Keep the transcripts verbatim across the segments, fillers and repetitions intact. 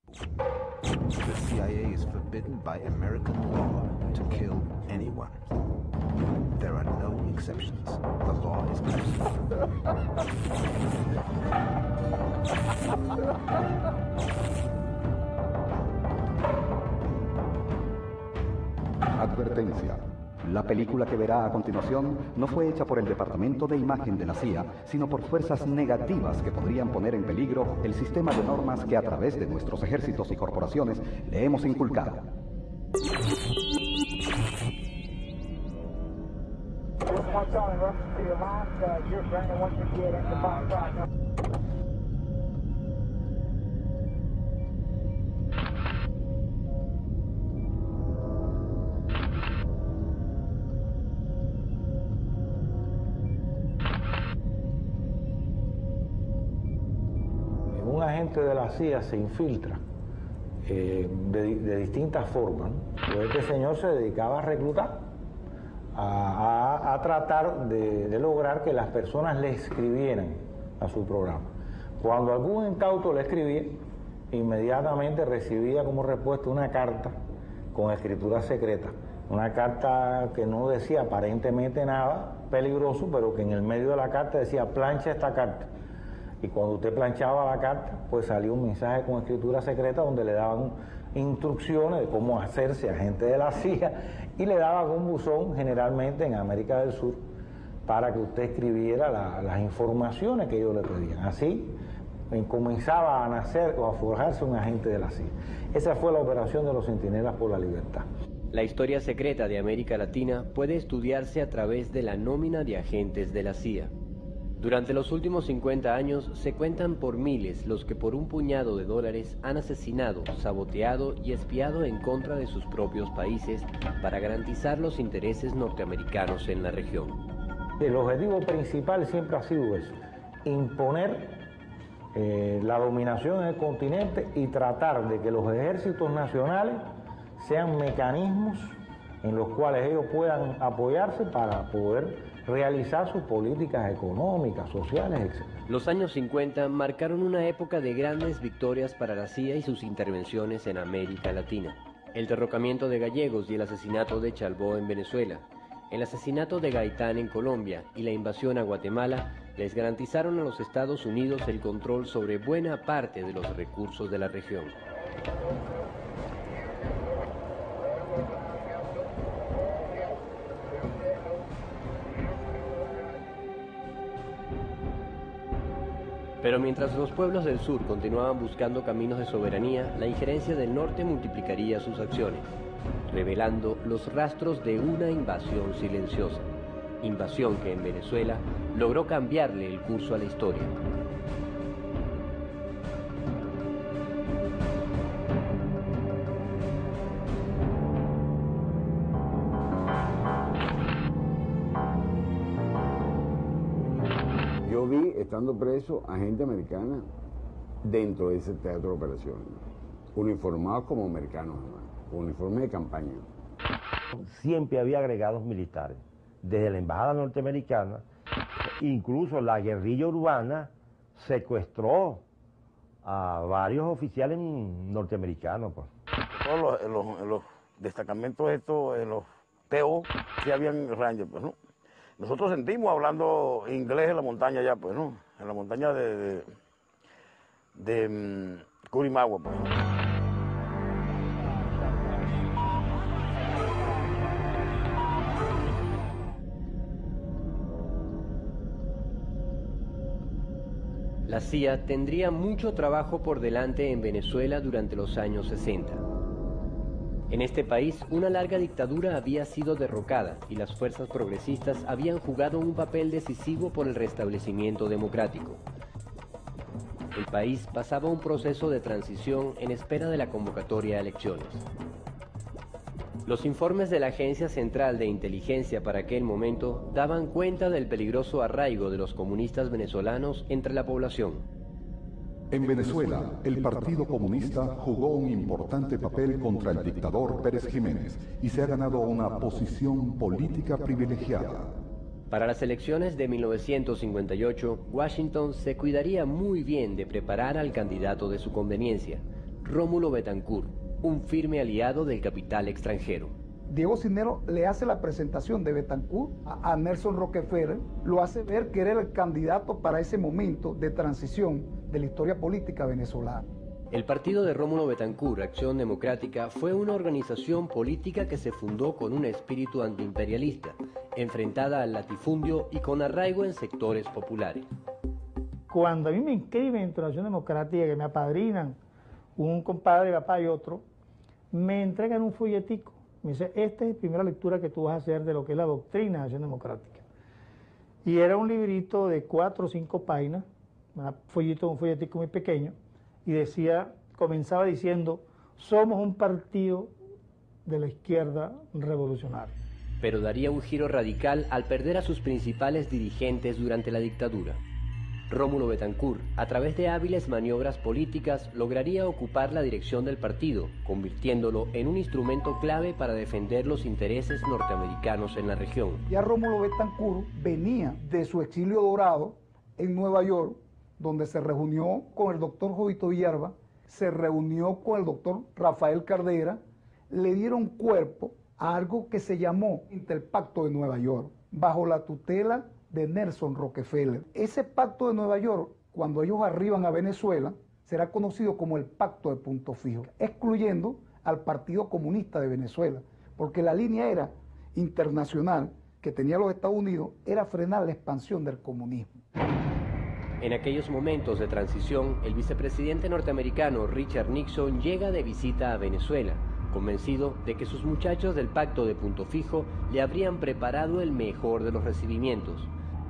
The C I A is forbidden by American law to kill anyone. There are no exceptions. The law is Advertencia. La película que verá a continuación no fue hecha por el Departamento de Imagen de la C I A, sino por fuerzas negativas que podrían poner en peligro el sistema de normas que a través de nuestros ejércitos y corporaciones le hemos inculcado. Un agente de la C I A se infiltra eh, de, de distintas formas, ¿no? Pues este señor se dedicaba a reclutar, a, a, a tratar de, de lograr que las personas le escribieran a su programa. Cuando algún incauto le escribía, inmediatamente recibía como respuesta una carta con escritura secreta, una carta que no decía aparentemente nada peligroso, pero que en el medio de la carta decía: plancha esta carta. Y cuando usted planchaba la carta, pues salía un mensaje con escritura secreta donde le daban instrucciones de cómo hacerse agente de la C I A y le daban un buzón, generalmente en América del Sur, para que usted escribiera la, las informaciones que ellos le pedían. Así comenzaba a nacer o a forjarse un agente de la C I A. Esa fue la operación de los Centinelas por la Libertad. La historia secreta de América Latina puede estudiarse a través de la nómina de agentes de la C I A. Durante los últimos cincuenta años se cuentan por miles los que por un puñado de dólares han asesinado, saboteado y espiado en contra de sus propios países para garantizar los intereses norteamericanos en la región. El objetivo principal siempre ha sido eso: imponer eh, la dominación en el continente y tratar de que los ejércitos nacionales sean mecanismos en los cuales ellos puedan apoyarse para poder realizar sus políticas económicas, sociales, etcétera. Los años cincuenta marcaron una época de grandes victorias para la C I A y sus intervenciones en América Latina. El derrocamiento de gallegos y el asesinato de Chalbó en Venezuela, el asesinato de Gaitán en Colombia y la invasión a Guatemala les garantizaron a los Estados Unidos el control sobre buena parte de los recursos de la región. Pero mientras los pueblos del sur continuaban buscando caminos de soberanía, la injerencia del norte multiplicaría sus acciones, revelando los rastros de una invasión silenciosa, invasión que en Venezuela logró cambiarle el curso a la historia. Yo vi, estando preso, a gente americana dentro de ese teatro de operaciones, uniformados como americanos, uniformes de campaña. Siempre había agregados militares, desde la embajada norteamericana, incluso la guerrilla urbana secuestró a varios oficiales norteamericanos. Pues. Todos los, en los, en los destacamentos estos, en los T O, sí habían rangers, pues, ¿no? Nosotros sentimos hablando inglés en la montaña ya, pues, ¿no? En la montaña de, de, de um, Curimagua, pues. La C I A tendría mucho trabajo por delante en Venezuela durante los años sesenta. En este país, una larga dictadura había sido derrocada y las fuerzas progresistas habían jugado un papel decisivo por el restablecimiento democrático. El país pasaba un proceso de transición en espera de la convocatoria a elecciones. Los informes de la Agencia Central de Inteligencia para aquel momento daban cuenta del peligroso arraigo de los comunistas venezolanos entre la población. En Venezuela, el Partido Comunista jugó un importante papel contra el dictador Pérez Jiménez y se ha ganado una posición política privilegiada. Para las elecciones de mil novecientos cincuenta y ocho, Washington se cuidaría muy bien de preparar al candidato de su conveniencia, Rómulo Betancourt, un firme aliado del capital extranjero. Diego Cisneros le hace la presentación de Betancourt a, a Nelson Rockefeller, lo hace ver que era el candidato para ese momento de transición de la historia política venezolana. El partido de Rómulo Betancourt, Acción Democrática, fue una organización política que se fundó con un espíritu antiimperialista, enfrentada al latifundio y con arraigo en sectores populares. Cuando a mí me inscriben en Acción Democrática, que me apadrinan un compadre, papá y otro, me entregan un folletico. Me dice, esta es la primera lectura que tú vas a hacer de lo que es la doctrina de Acción Democrática. Y era un librito de cuatro o cinco páginas, un follito, un folletico muy pequeño, y decía, comenzaba diciendo, somos un partido de la izquierda revolucionaria. Pero daría un giro radical al perder a sus principales dirigentes durante la dictadura. Rómulo Betancourt, a través de hábiles maniobras políticas, lograría ocupar la dirección del partido, convirtiéndolo en un instrumento clave para defender los intereses norteamericanos en la región. Ya Rómulo Betancourt venía de su exilio dorado en Nueva York, donde se reunió con el doctor Jovito Villalba, se reunió con el doctor Rafael Cardera, le dieron cuerpo a algo que se llamó Interpacto de Nueva York, bajo la tutela de Nelson Rockefeller. Ese pacto de Nueva York, cuando ellos arriban a Venezuela, será conocido como el Pacto de Punto Fijo, excluyendo al Partido Comunista de Venezuela, porque la línea era internacional que tenía los Estados Unidos, era frenar la expansión del comunismo. En aquellos momentos de transición, el vicepresidente norteamericano Richard Nixon llega de visita a Venezuela, convencido de que sus muchachos del Pacto de Punto Fijo le habrían preparado el mejor de los recibimientos.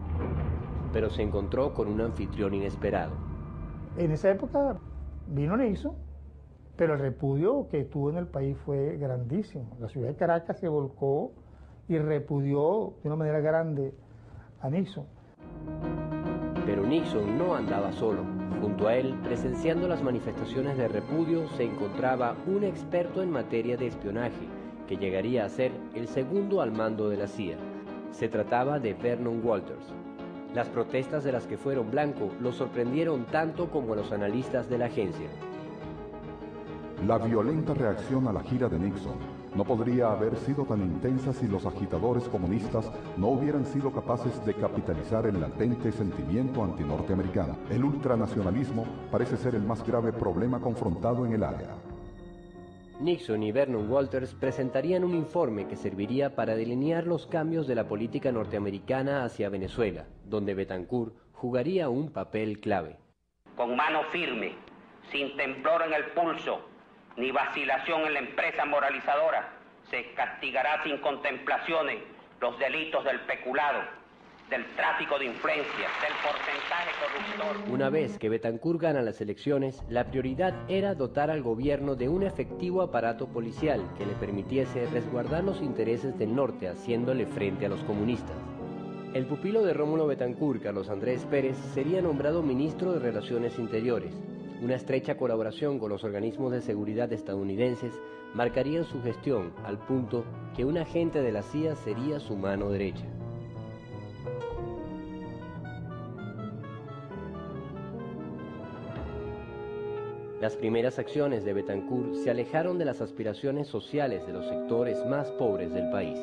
Pero se encontró con un anfitrión inesperado. En esa época vino Nixon, pero el repudio que tuvo en el país fue grandísimo. La ciudad de Caracas se volcó y repudió de una manera grande a Nixon. Pero Nixon no andaba solo. Junto a él, presenciando las manifestaciones de repudio, se encontraba un experto en materia de espionaje, que llegaría a ser el segundo al mando de la C I A. Se trataba de Vernon Walters. Las protestas de las que fueron blanco lo sorprendieron tanto como a los analistas de la agencia. La violenta reacción a la gira de Nixon no podría haber sido tan intensa si los agitadores comunistas no hubieran sido capaces de capitalizar el latente sentimiento antinorteamericano. El ultranacionalismo parece ser el más grave problema confrontado en el área. Nixon y Vernon Walters presentarían un informe que serviría para delinear los cambios de la política norteamericana hacia Venezuela, donde Betancourt jugaría un papel clave. Con mano firme, sin temblor en el pulso, ni vacilación en la empresa moralizadora, se castigará sin contemplaciones los delitos del peculado, del tráfico de influencias, del porcentaje corruptor. Una vez que Betancourt gana las elecciones, la prioridad era dotar al gobierno de un efectivo aparato policial que le permitiese resguardar los intereses del norte, haciéndole frente a los comunistas. El pupilo de Rómulo Betancourt, Carlos Andrés Pérez, sería nombrado ministro de Relaciones Interiores. Una estrecha colaboración con los organismos de seguridad estadounidenses marcaría su gestión al punto que un agente de la C I A sería su mano derecha. Las primeras acciones de Betancourt se alejaron de las aspiraciones sociales de los sectores más pobres del país.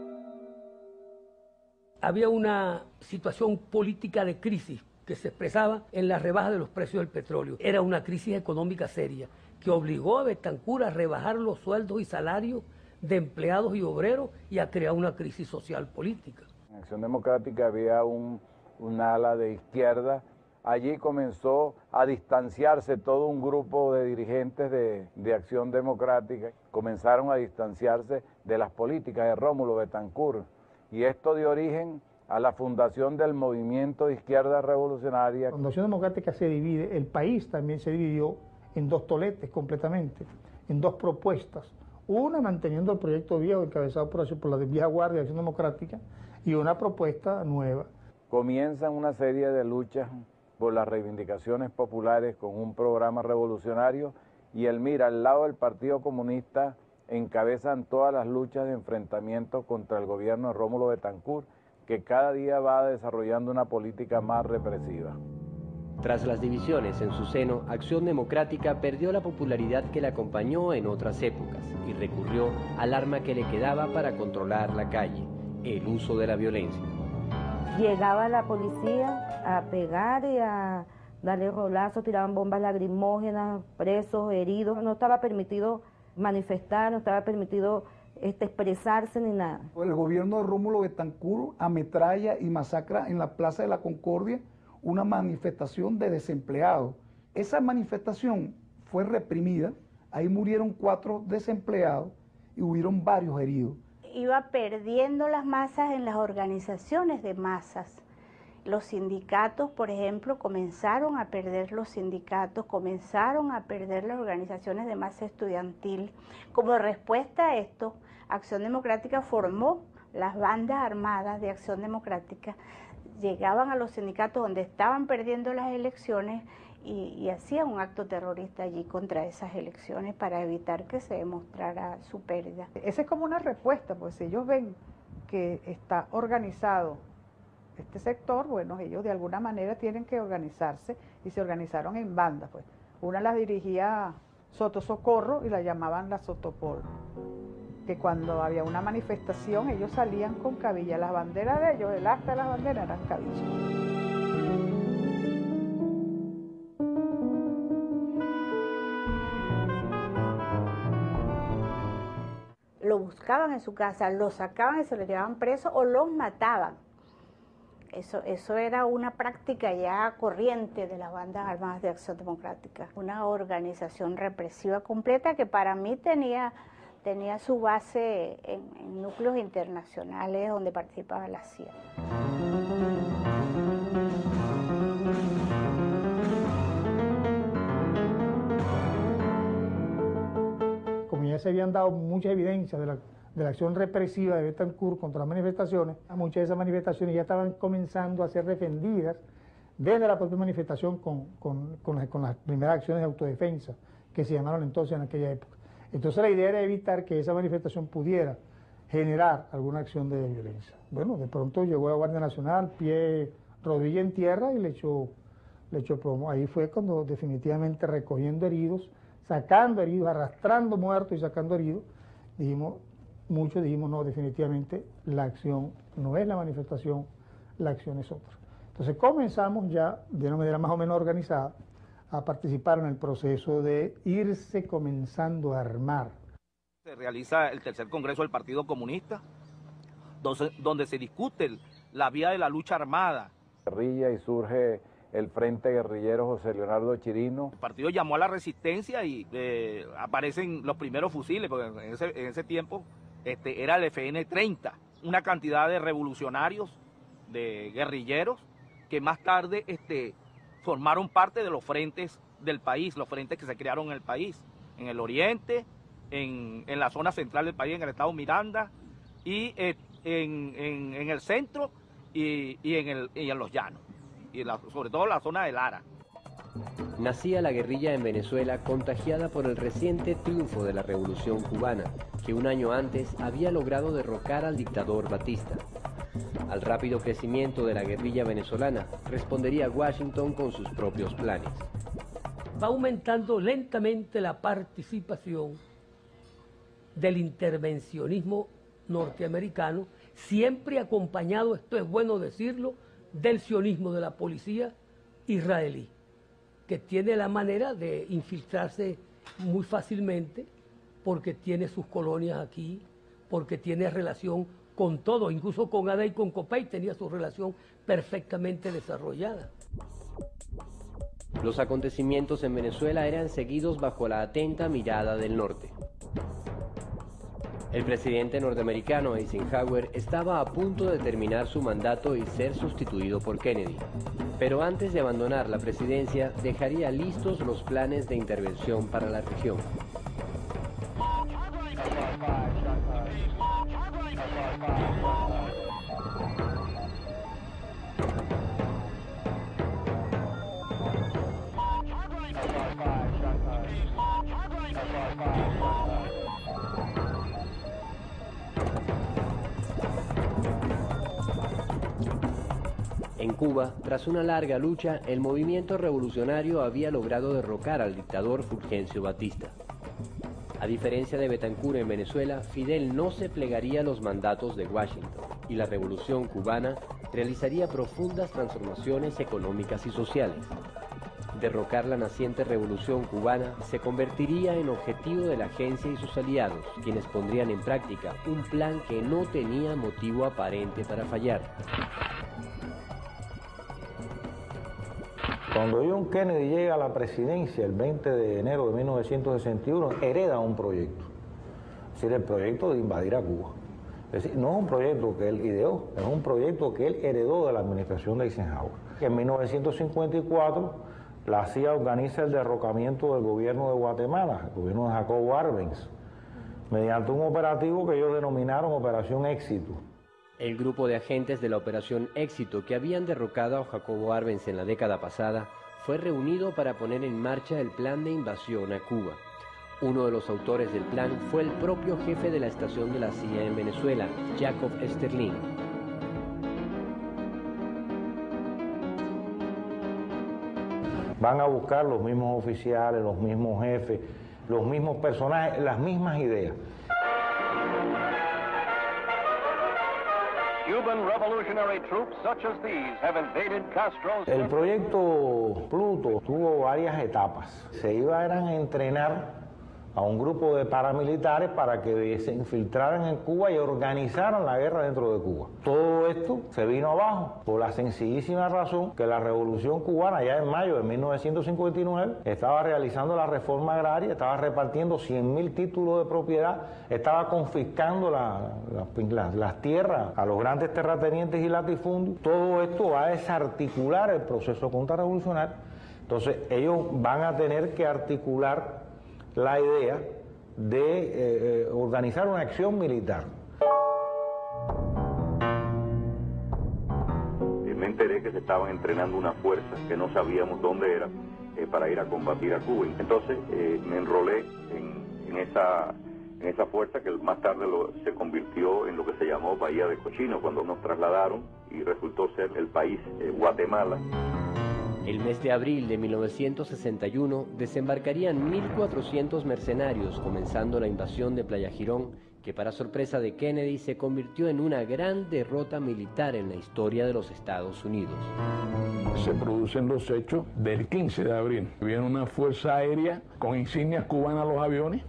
Había una situación política de crisis que se expresaba en la rebaja de los precios del petróleo. Era una crisis económica seria que obligó a Betancourt a rebajar los sueldos y salarios de empleados y obreros y a crear una crisis social política. En Acción Democrática había un, un ala de izquierda. Allí comenzó a distanciarse todo un grupo de dirigentes de, de Acción Democrática. Comenzaron a distanciarse de las políticas de Rómulo Betancourt. Y esto dio origen a la fundación del Movimiento de Izquierda Revolucionaria. Cuando Acción Democrática se divide, el país también se dividió en dos toletes completamente, en dos propuestas. Una manteniendo el proyecto viejo encabezado por, por la vieja guardia de Acción Democrática y una propuesta nueva. Comienzan una serie de luchas por las reivindicaciones populares con un programa revolucionario y el MIR al lado del Partido Comunista encabezan todas las luchas de enfrentamiento contra el gobierno de Rómulo Betancourt, que cada día va desarrollando una política más represiva. Tras las divisiones en su seno, Acción Democrática perdió la popularidad que la acompañó en otras épocas y recurrió al arma que le quedaba para controlar la calle, el uso de la violencia. Llegaba la policía a pegar y a darle rolazos, tiraban bombas lacrimógenas, presos, heridos. No estaba permitido manifestar, no estaba permitido este, expresarse ni nada. El gobierno de Rómulo Betancourt ametralla y masacra en la Plaza de la Concordia una manifestación de desempleados. Esa manifestación fue reprimida, ahí murieron cuatro desempleados y hubieron varios heridos. Iba perdiendo las masas en las organizaciones de masas. Los sindicatos, por ejemplo, comenzaron a perder los sindicatos, comenzaron a perder las organizaciones de masa estudiantil. Como respuesta a esto, Acción Democrática formó las bandas armadas de Acción Democrática, llegaban a los sindicatos donde estaban perdiendo las elecciones y, y hacían un acto terrorista allí contra esas elecciones para evitar que se demostrara su pérdida. Esa es como una respuesta, pues si ellos ven que está organizado este sector, bueno, ellos de alguna manera tienen que organizarse y se organizaron en bandas, pues. Una las dirigía Soto Socorro y la llamaban la Sotopol, que cuando había una manifestación ellos salían con cabilla, las banderas de ellos, el acta de las banderas eran cabillas. Lo buscaban en su casa, lo sacaban y se lo llevaban preso o los mataban. Eso, eso era una práctica ya corriente de las bandas armadas de Acción Democrática. Una organización represiva completa que para mí tenía, tenía su base en, en núcleos internacionales donde participaba la C I A. Como ya se habían dado muchas evidencias de la, de la acción represiva de Betancourt contra las manifestaciones, muchas de esas manifestaciones ya estaban comenzando a ser defendidas desde la propia manifestación con, con, con, las, con las primeras acciones de autodefensa que se llamaron entonces en aquella época. Entonces la idea era evitar que esa manifestación pudiera generar alguna acción de violencia. Bueno, de pronto llegó la Guardia Nacional, pie, rodilla en tierra y le echó, le echó plomo. Ahí fue cuando definitivamente recogiendo heridos, sacando heridos, arrastrando muertos y sacando heridos, dijimos, muchos dijimos, no, definitivamente la acción no es la manifestación, la acción es otra. Entonces comenzamos ya, de una manera más o menos organizada, a participar en el proceso de irse comenzando a armar. Se realiza el tercer congreso del Partido Comunista, donde, donde se discute la vía de la lucha armada. Guerrilla y surge el Frente Guerrillero José Leonardo Chirino. El partido llamó a la resistencia y eh, aparecen los primeros fusiles, porque en ese, en ese tiempo este, era el F N treinta, una cantidad de revolucionarios, de guerrilleros, que más tarde este, formaron parte de los frentes del país, los frentes que se crearon en el país, en el oriente, en, en la zona central del país, en el estado Miranda, y eh, en, en, en el centro y, y, en el, y en los llanos. Y la, sobre todo la zona de Lara. Nacía la guerrilla en Venezuela contagiada por el reciente triunfo de la Revolución Cubana, que un año antes había logrado derrocar al dictador Batista. Al rápido crecimiento de la guerrilla venezolana respondería Washington con sus propios planes. Va aumentando lentamente la participación del intervencionismo norteamericano, siempre acompañado, esto es bueno decirlo, del sionismo de la policía israelí, que tiene la manera de infiltrarse muy fácilmente porque tiene sus colonias aquí, porque tiene relación con todo, incluso con Ada y con Copey tenía su relación perfectamente desarrollada. Los acontecimientos en Venezuela eran seguidos bajo la atenta mirada del norte. El presidente norteamericano Eisenhower estaba a punto de terminar su mandato y ser sustituido por Kennedy. Pero antes de abandonar la presidencia, dejaría listos los planes de intervención para la región. En En Cuba, tras una larga lucha, el movimiento revolucionario había logrado derrocar al dictador Fulgencio Batista. A diferencia de Betancur en Venezuela, Fidel no se plegaría a los mandatos de Washington y la revolución cubana realizaría profundas transformaciones económicas y sociales. Derrocar la naciente revolución cubana se convertiría en objetivo de la agencia y sus aliados, quienes pondrían en práctica un plan que no tenía motivo aparente para fallar. Cuando John Kennedy llega a la presidencia el veinte de enero de mil novecientos sesenta y uno, hereda un proyecto, es decir, el proyecto de invadir a Cuba. Es decir, no es un proyecto que él ideó, es un proyecto que él heredó de la administración de Eisenhower. En mil novecientos cincuenta y cuatro, la C I A organiza el derrocamiento del gobierno de Guatemala, el gobierno de Jacobo Arbenz, mediante un operativo que ellos denominaron Operación Éxito. El grupo de agentes de la Operación Éxito que habían derrocado a Jacobo Arbenz en la década pasada fue reunido para poner en marcha el plan de invasión a Cuba. Uno de los autores del plan fue el propio jefe de la estación de la C I A en Venezuela, Jacob Esterlin. Van a buscar los mismos oficiales, los mismos jefes, los mismos personajes, las mismas ideas. El proyecto Pluto tuvo varias etapas. Se iban a entrenar a un grupo de paramilitares para que se infiltraran en Cuba y organizaran la guerra dentro de Cuba. Todo esto se vino abajo por la sencillísima razón que la Revolución Cubana, ya en mayo de mil novecientos cincuenta y nueve, estaba realizando la reforma agraria, estaba repartiendo cien mil títulos de propiedad, estaba confiscando la, la, la, las tierras a los grandes terratenientes y latifundios. Todo esto va a desarticular el proceso contrarrevolucionario. Entonces ellos van a tener que articular la idea de eh, eh, organizar una acción militar. Me enteré que se estaban entrenando una fuerza que no sabíamos dónde era eh, para ir a combatir a Cuba. Entonces eh, me enrolé en, en, esa, en esa fuerza que más tarde lo, se convirtió en lo que se llamó Bahía de Cochino, cuando nos trasladaron y resultó ser el país eh, Guatemala. El mes de abril de mil novecientos sesenta y uno desembarcarían mil cuatrocientos mercenarios, comenzando la invasión de Playa Girón, que para sorpresa de Kennedy se convirtió en una gran derrota militar en la historia de los Estados Unidos. Se producen los hechos del quince de abril. Viene una fuerza aérea con insignias cubanas a los aviones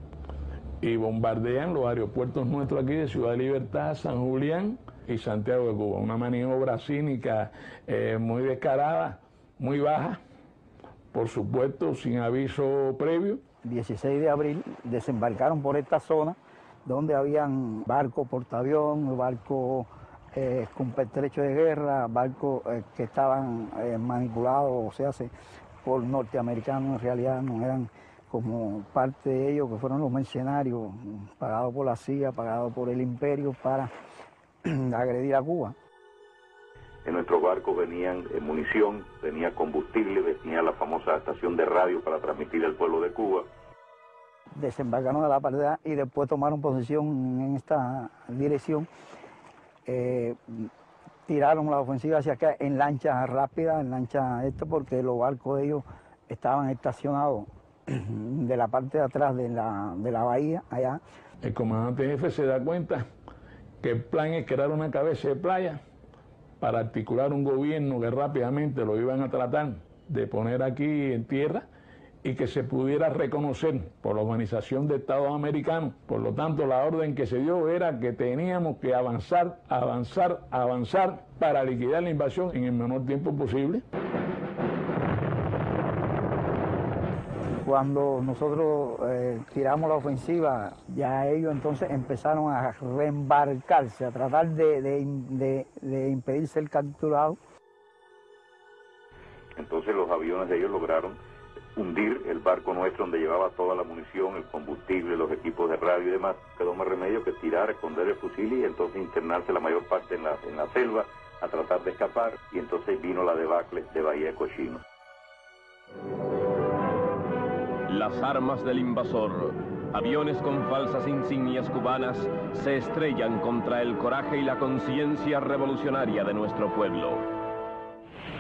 y bombardean los aeropuertos nuestros aquí de Ciudad de Libertad, San Julián y Santiago de Cuba. Una maniobra cínica eh, muy descarada, muy baja, por supuesto, sin aviso previo. dieciséis de abril desembarcaron por esta zona donde habían barcos portaavión, barcos eh, con pertrecho de guerra, barcos eh, que estaban eh, manipulados, o sea, por norteamericanos, en realidad no eran como parte de ellos, que fueron los mercenarios pagados por la C I A, pagados por el imperio para agredir a Cuba. En nuestros barcos venían eh, munición, venía combustible, venía la famosa estación de radio para transmitir al pueblo de Cuba. Desembarcaron a la pared y después tomaron posición en esta dirección. Eh, tiraron la ofensiva hacia acá en lanchas rápidas, en lanchas esto, porque los barcos de ellos estaban estacionados de la parte de atrás de la, de la bahía, allá. El comandante jefe se da cuenta que el plan es crear una cabeza de playa para articular un gobierno que rápidamente lo iban a tratar de poner aquí en tierra y que se pudiera reconocer por la Organización de Estados Americanos. Por lo tanto, la orden que se dio era que teníamos que avanzar, avanzar, avanzar para liquidar la invasión en el menor tiempo posible. Cuando nosotros eh, tiramos la ofensiva, ya ellos entonces empezaron a reembarcarse, a tratar de, de, de, de impedir ser capturados. Entonces los aviones de ellos lograron hundir el barco nuestro donde llevaba toda la munición, el combustible, los equipos de radio y demás. Quedó más remedio que tirar, esconder el fusil y entonces internarse la mayor parte en la, en la selva a tratar de escapar, y entonces vino la debacle de Bahía de Cochino. Las armas del invasor, aviones con falsas insignias cubanas, se estrellan contra el coraje y la conciencia revolucionaria de nuestro pueblo.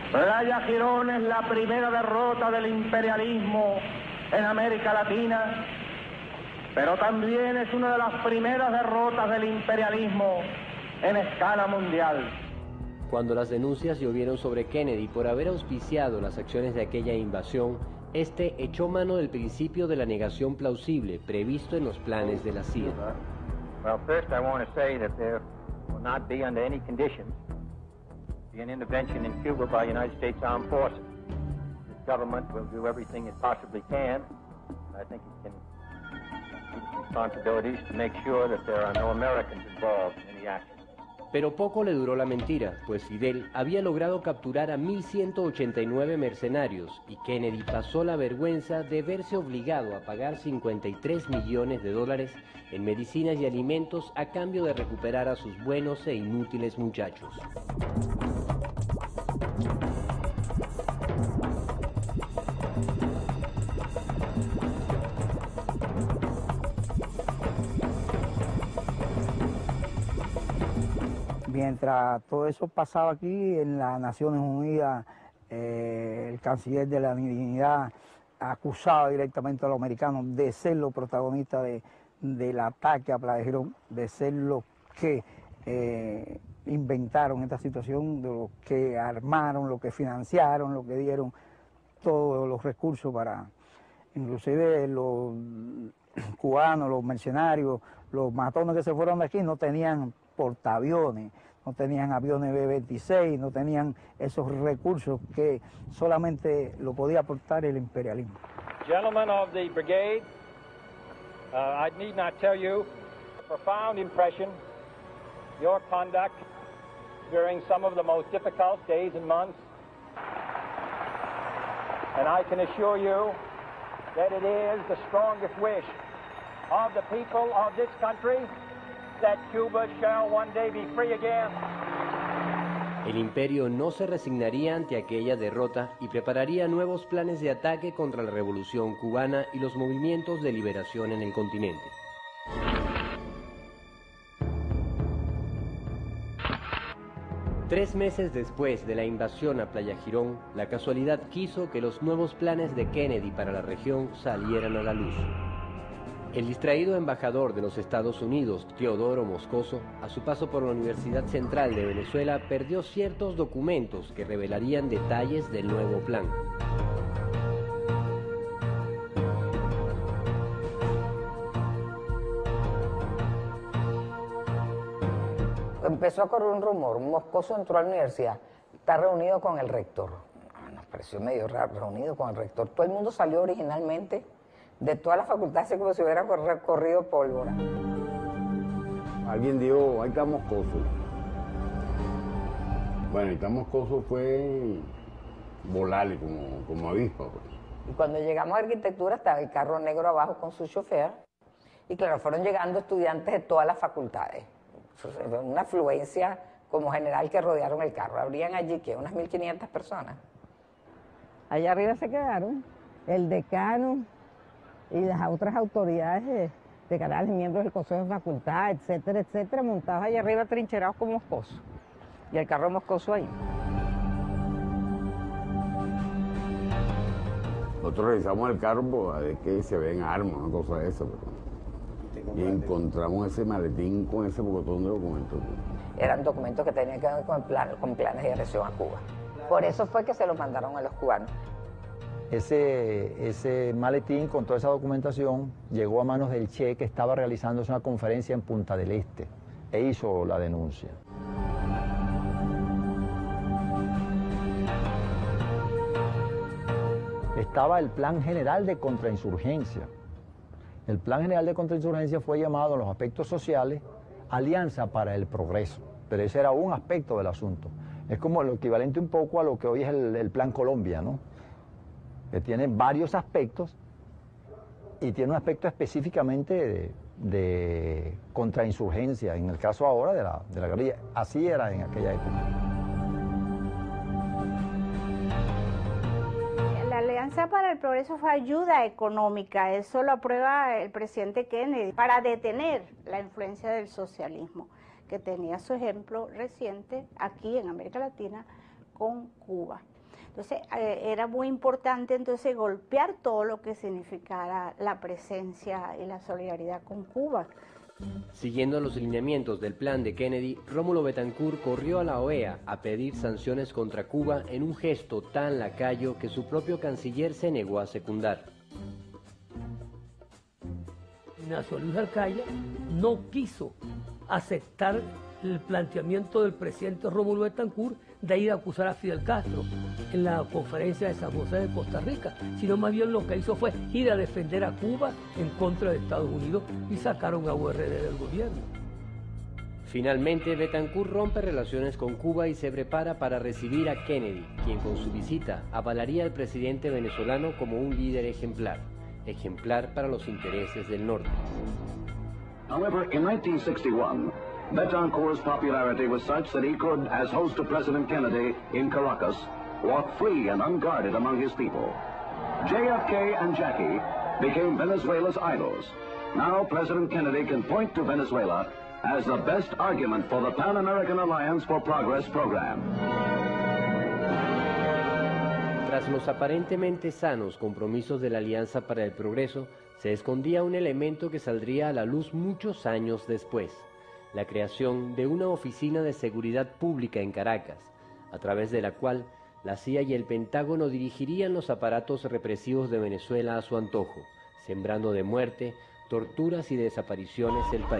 Playa Girón es la primera derrota del imperialismo en América Latina, pero también es una de las primeras derrotas del imperialismo en escala mundial. Cuando las denuncias llovieron sobre Kennedy por haber auspiciado las acciones de aquella invasión, este echó mano del principio de la negación plausible previsto en los planes de la C I A. Well, first I want to say that there will not be under any conditions be an intervention in Cuba by United States Armed Forces. This government will do everything it possibly can. I think it can meet its responsibilities to make sure that there are no Americans involved in the action. Pero poco le duró la mentira, pues Fidel había logrado capturar a mil ciento ochenta y nueve mercenarios y Kennedy pasó la vergüenza de verse obligado a pagar cincuenta y tres millones de dólares en medicinas y alimentos a cambio de recuperar a sus buenos e inútiles muchachos. Mientras todo eso pasaba aquí en las Naciones Unidas, eh, el canciller de la dignidad acusaba directamente a los americanos de ser los protagonistas de, del ataque a Playa Girón, de ser los que eh, inventaron esta situación, de los que armaron, los que financiaron, los que dieron todos los recursos para, inclusive los cubanos, los mercenarios, los matones que se fueron de aquí no tenían portaaviones, no tenían aviones B veintiséis, no tenían esos recursos que solamente lo podía aportar el imperialismo. Gentlemen of the brigade, uh, I need not tell you the profound impression your conduct during some of the most difficult days and months. And I can assure you that it is the strongest wish of the people of this country that Cuba shall one day be free again. El imperio no se resignaría ante aquella derrota y prepararía nuevos planes de ataque contra la revolución cubana y los movimientos de liberación en el continente. Tres meses después de la invasión a Playa Girón, la casualidad quiso que los nuevos planes de Kennedy para la región salieran a la luz. El distraído embajador de los Estados Unidos, Teodoro Moscoso, a su paso por la Universidad Central de Venezuela, perdió ciertos documentos que revelarían detalles del nuevo plan. Empezó a correr un rumor, Moscoso entró a la universidad, está reunido con el rector. Nos pareció medio raro, reunido con el rector. Todo el mundo salió originalmente de todas las facultades como si hubiera corrido pólvora. Alguien dijo, ahí está Moscoso. Bueno, ahí está Moscoso fue volarle como, como avispa. Pues. Y cuando llegamos a arquitectura estaba el carro negro abajo con su chofer. Y claro, fueron llegando estudiantes de todas las facultades. Una afluencia como general que rodearon el carro. Habrían allí, ¿qué? Unas mil quinientas personas. Allá arriba se quedaron el decano y las otras autoridades de, de canales, miembros del Consejo de Facultad, etcétera, etcétera, montados allá arriba trincherados con Moscoso. Y el carro Moscoso ahí. Nosotros revisamos el carro pues, a ver que se ven armas, una cosa de eso. Pero... Y encontramos ese maletín con ese pocotón de documentos. Eran documentos que tenían que ver con, plan, con planes de agresión a Cuba. Por eso fue que se los mandaron a los cubanos. Ese, ese maletín con toda esa documentación llegó a manos del Che, que estaba realizando una conferencia en Punta del Este e hizo la denuncia. Estaba el Plan General de Contrainsurgencia. El Plan General de Contrainsurgencia fue llamado en los aspectos sociales Alianza para el Progreso, pero ese era un aspecto del asunto. Es como lo equivalente un poco a lo que hoy es el, el Plan Colombia, ¿no? Que tiene varios aspectos y tiene un aspecto específicamente de, de contrainsurgencia, en el caso ahora de la, de la guerrilla. Así era en aquella época. La Alianza para el Progreso fue ayuda económica, eso lo aprueba el presidente Kennedy, para detener la influencia del socialismo, que tenía su ejemplo reciente aquí en América Latina con Cuba. Entonces eh, era muy importante entonces golpear todo lo que significara la presencia y la solidaridad con Cuba. Siguiendo los lineamientos del plan de Kennedy, Rómulo Betancourt corrió a la O E A a pedir sanciones contra Cuba en un gesto tan lacayo que su propio canciller se negó a secundar. Ignacio Luis Arcaya no quiso aceptar el planteamiento del presidente Rómulo Betancourt de ir a acusar a Fidel Castro en la conferencia de San José de Costa Rica, sino más bien lo que hizo fue ir a defender a Cuba en contra de Estados Unidos y sacaron a U R D del gobierno. Finalmente, Betancourt rompe relaciones con Cuba y se prepara para recibir a Kennedy, quien con su visita avalaría al presidente venezolano como un líder ejemplar, ejemplar para los intereses del norte. However, in nineteen sixty-one, Betancourt's popularity was such that he could, as host of President Kennedy in Caracas, walk free and unguarded among his people. J F K and Jackie became Venezuela's idols. Now President Kennedy can point to Venezuela as the best argument for the Pan-American Alliance for Progress program. Tras los aparentemente sanos compromisos de la Alianza para el Progreso, se escondía un elemento que saldría a la luz muchos años después: la creación de una oficina de seguridad pública en Caracas, a través de la cual la C I A y el Pentágono dirigirían los aparatos represivos de Venezuela a su antojo, sembrando de muerte, torturas y desapariciones el país.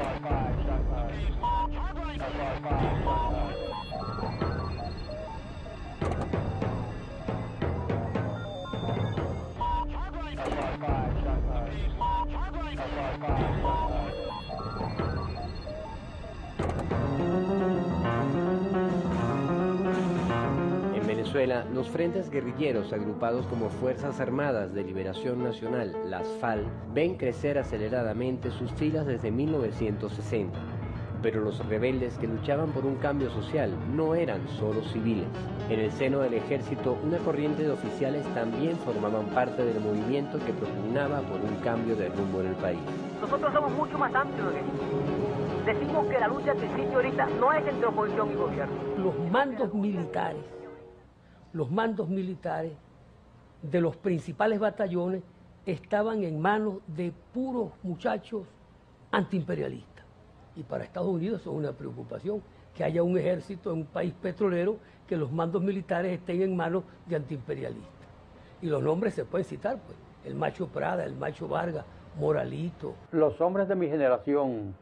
En Venezuela, los frentes guerrilleros agrupados como Fuerzas Armadas de Liberación Nacional, las FAL, ven crecer aceleradamente sus filas desde mil novecientos sesenta. Pero los rebeldes que luchaban por un cambio social no eran solo civiles. En el seno del ejército, una corriente de oficiales también formaban parte del movimiento que propugnaba por un cambio de rumbo en el país. Nosotros somos mucho más amplios que eso. Decimos que la lucha que existe ahorita no es entre oposición y gobierno. Los mandos militares, los mandos militares de los principales batallones estaban en manos de puros muchachos antiimperialistas. Y para Estados Unidos eso es una preocupación, que haya un ejército en un país petrolero, que los mandos militares estén en manos de antiimperialistas. Y los nombres se pueden citar, pues, el Macho Prada, el Macho Vargas, Moralito. Los hombres de mi generación,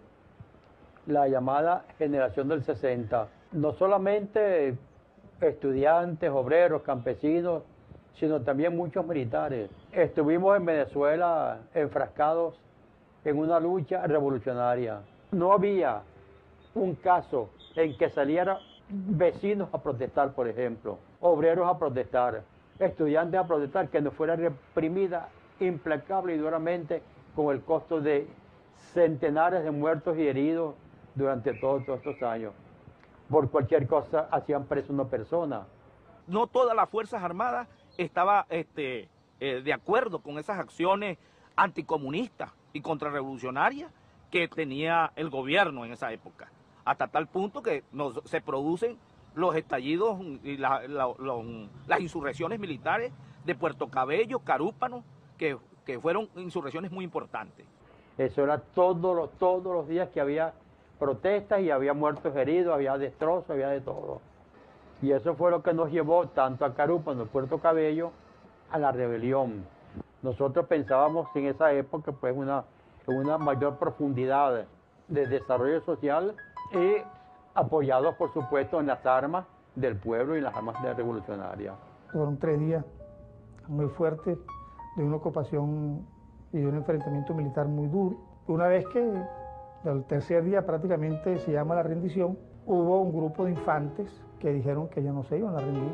la llamada generación del sesenta, no solamente estudiantes, obreros, campesinos, sino también muchos militares. Estuvimos en Venezuela enfrascados en una lucha revolucionaria. No había un caso en que salieran vecinos a protestar, por ejemplo, obreros a protestar, estudiantes a protestar, que no fuera reprimida implacable y duramente con el costo de centenares de muertos y heridos durante todos, todos estos años. Por cualquier cosa hacían preso una persona. No todas las Fuerzas Armadas estaban este, eh, de acuerdo con esas acciones anticomunistas y contrarrevolucionarias que tenía el gobierno en esa época, hasta tal punto que nos, se producen los estallidos y la, la, la, las insurrecciones militares de Puerto Cabello, Carúpano, que, que fueron insurrecciones muy importantes. Eso era todos los, todos los días que había protestas y había muertos heridos, había destrozos, había de todo. Y eso fue lo que nos llevó tanto a Carúpano, Puerto Cabello, a la rebelión. Nosotros pensábamos en esa época pues una una mayor profundidad de desarrollo social y apoyados, por supuesto, en las armas del pueblo y las armas de revolucionarias. Fueron tres días muy fuertes de una ocupación y de un enfrentamiento militar muy duro. Una vez que el tercer día prácticamente se llama la rendición, hubo un grupo de infantes que dijeron que ya no se iban a rendir.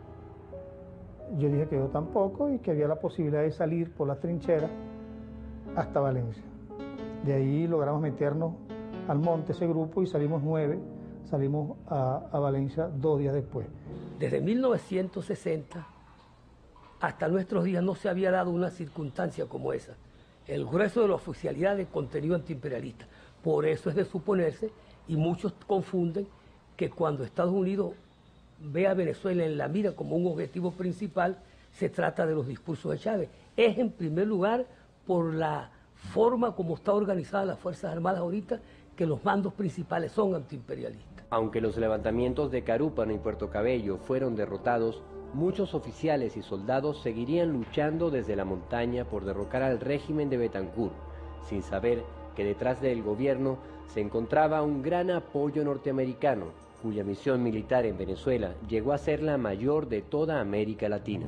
Yo dije que yo tampoco y que había la posibilidad de salir por las trincheras hasta Valencia. De ahí logramos meternos al monte ese grupo y salimos nueve, salimos a, a Valencia dos días después. Desde mil novecientos sesenta hasta nuestros días no se había dado una circunstancia como esa. El grueso de la oficialidad de contenido antiimperialista. Por eso es de suponerse, y muchos confunden, que cuando Estados Unidos ve a Venezuela en la mira como un objetivo principal, se trata de los discursos de Chávez. Es en primer lugar por la forma como está organizada las Fuerzas Armadas ahorita, que los mandos principales son antiimperialistas. Aunque los levantamientos de Carúpano y Puerto Cabello fueron derrotados, muchos oficiales y soldados seguirían luchando desde la montaña por derrocar al régimen de Betancourt, sin saber que detrás del gobierno se encontraba un gran apoyo norteamericano, cuya misión militar en Venezuela llegó a ser la mayor de toda América Latina.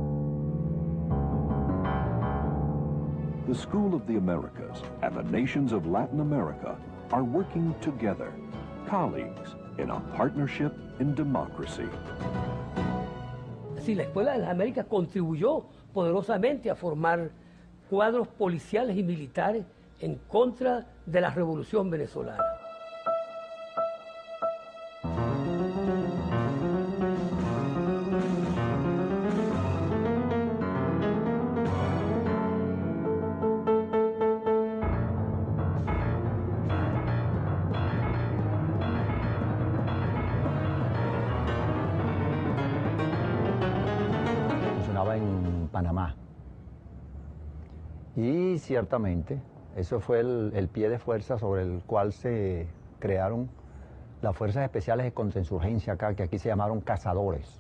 The School of the Americas and the nations of Latin America are working together, colleagues in a partnership in democracy. Sí, la Escuela de las Américas contribuyó poderosamente a formar cuadros policiales y militares en contra de la revolución venezolana. En Panamá. Y ciertamente, eso fue el, el pie de fuerza sobre el cual se crearon las Fuerzas Especiales de Contrainsurgencia acá, que aquí se llamaron cazadores.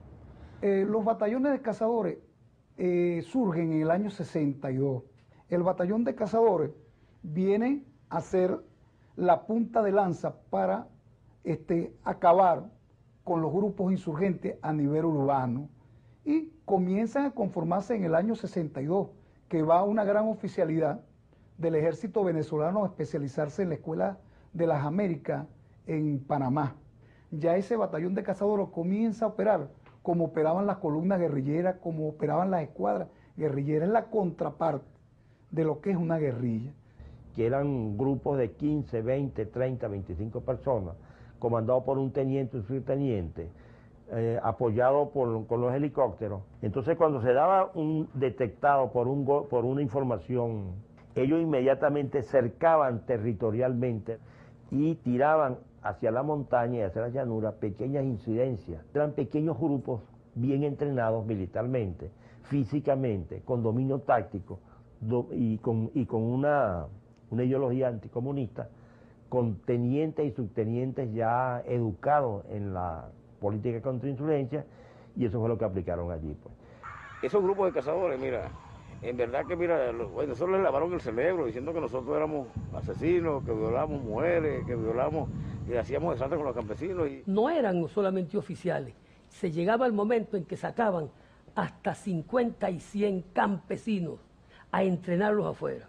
Eh, los batallones de cazadores eh, surgen en el año sesenta y dos. El batallón de cazadores viene a ser la punta de lanza para este, acabar con los grupos insurgentes a nivel urbano. Y comienzan a conformarse en el año sesenta y dos, que va una gran oficialidad del ejército venezolano a especializarse en la Escuela de las Américas en Panamá. Ya ese batallón de cazadores comienza a operar como operaban las columnas guerrilleras, como operaban las escuadras guerrilleras, es la contraparte de lo que es una guerrilla. Que eran grupos de quince, veinte, treinta, veinticinco personas, comandados por un teniente, un subteniente, Eh, apoyado por, con los helicópteros. Entonces cuando se daba un detectado por, un, por una información, ellos inmediatamente cercaban territorialmente y tiraban hacia la montaña y hacia la llanura pequeñas incidencias. Eran pequeños grupos bien entrenados militarmente, físicamente, con dominio táctico do, y con, y con una, una ideología anticomunista, con tenientes y subtenientes ya educados en la política de contrainsurgencia, y eso fue lo que aplicaron allí, pues. Esos grupos de cazadores, mira, en verdad que, mira, los, bueno, nosotros les lavaron el cerebro diciendo que nosotros éramos asesinos, que violábamos mujeres, que violamos y hacíamos desastre con los campesinos. Y... No eran solamente oficiales, se llegaba el momento en que sacaban hasta cincuenta y cien campesinos a entrenarlos afuera,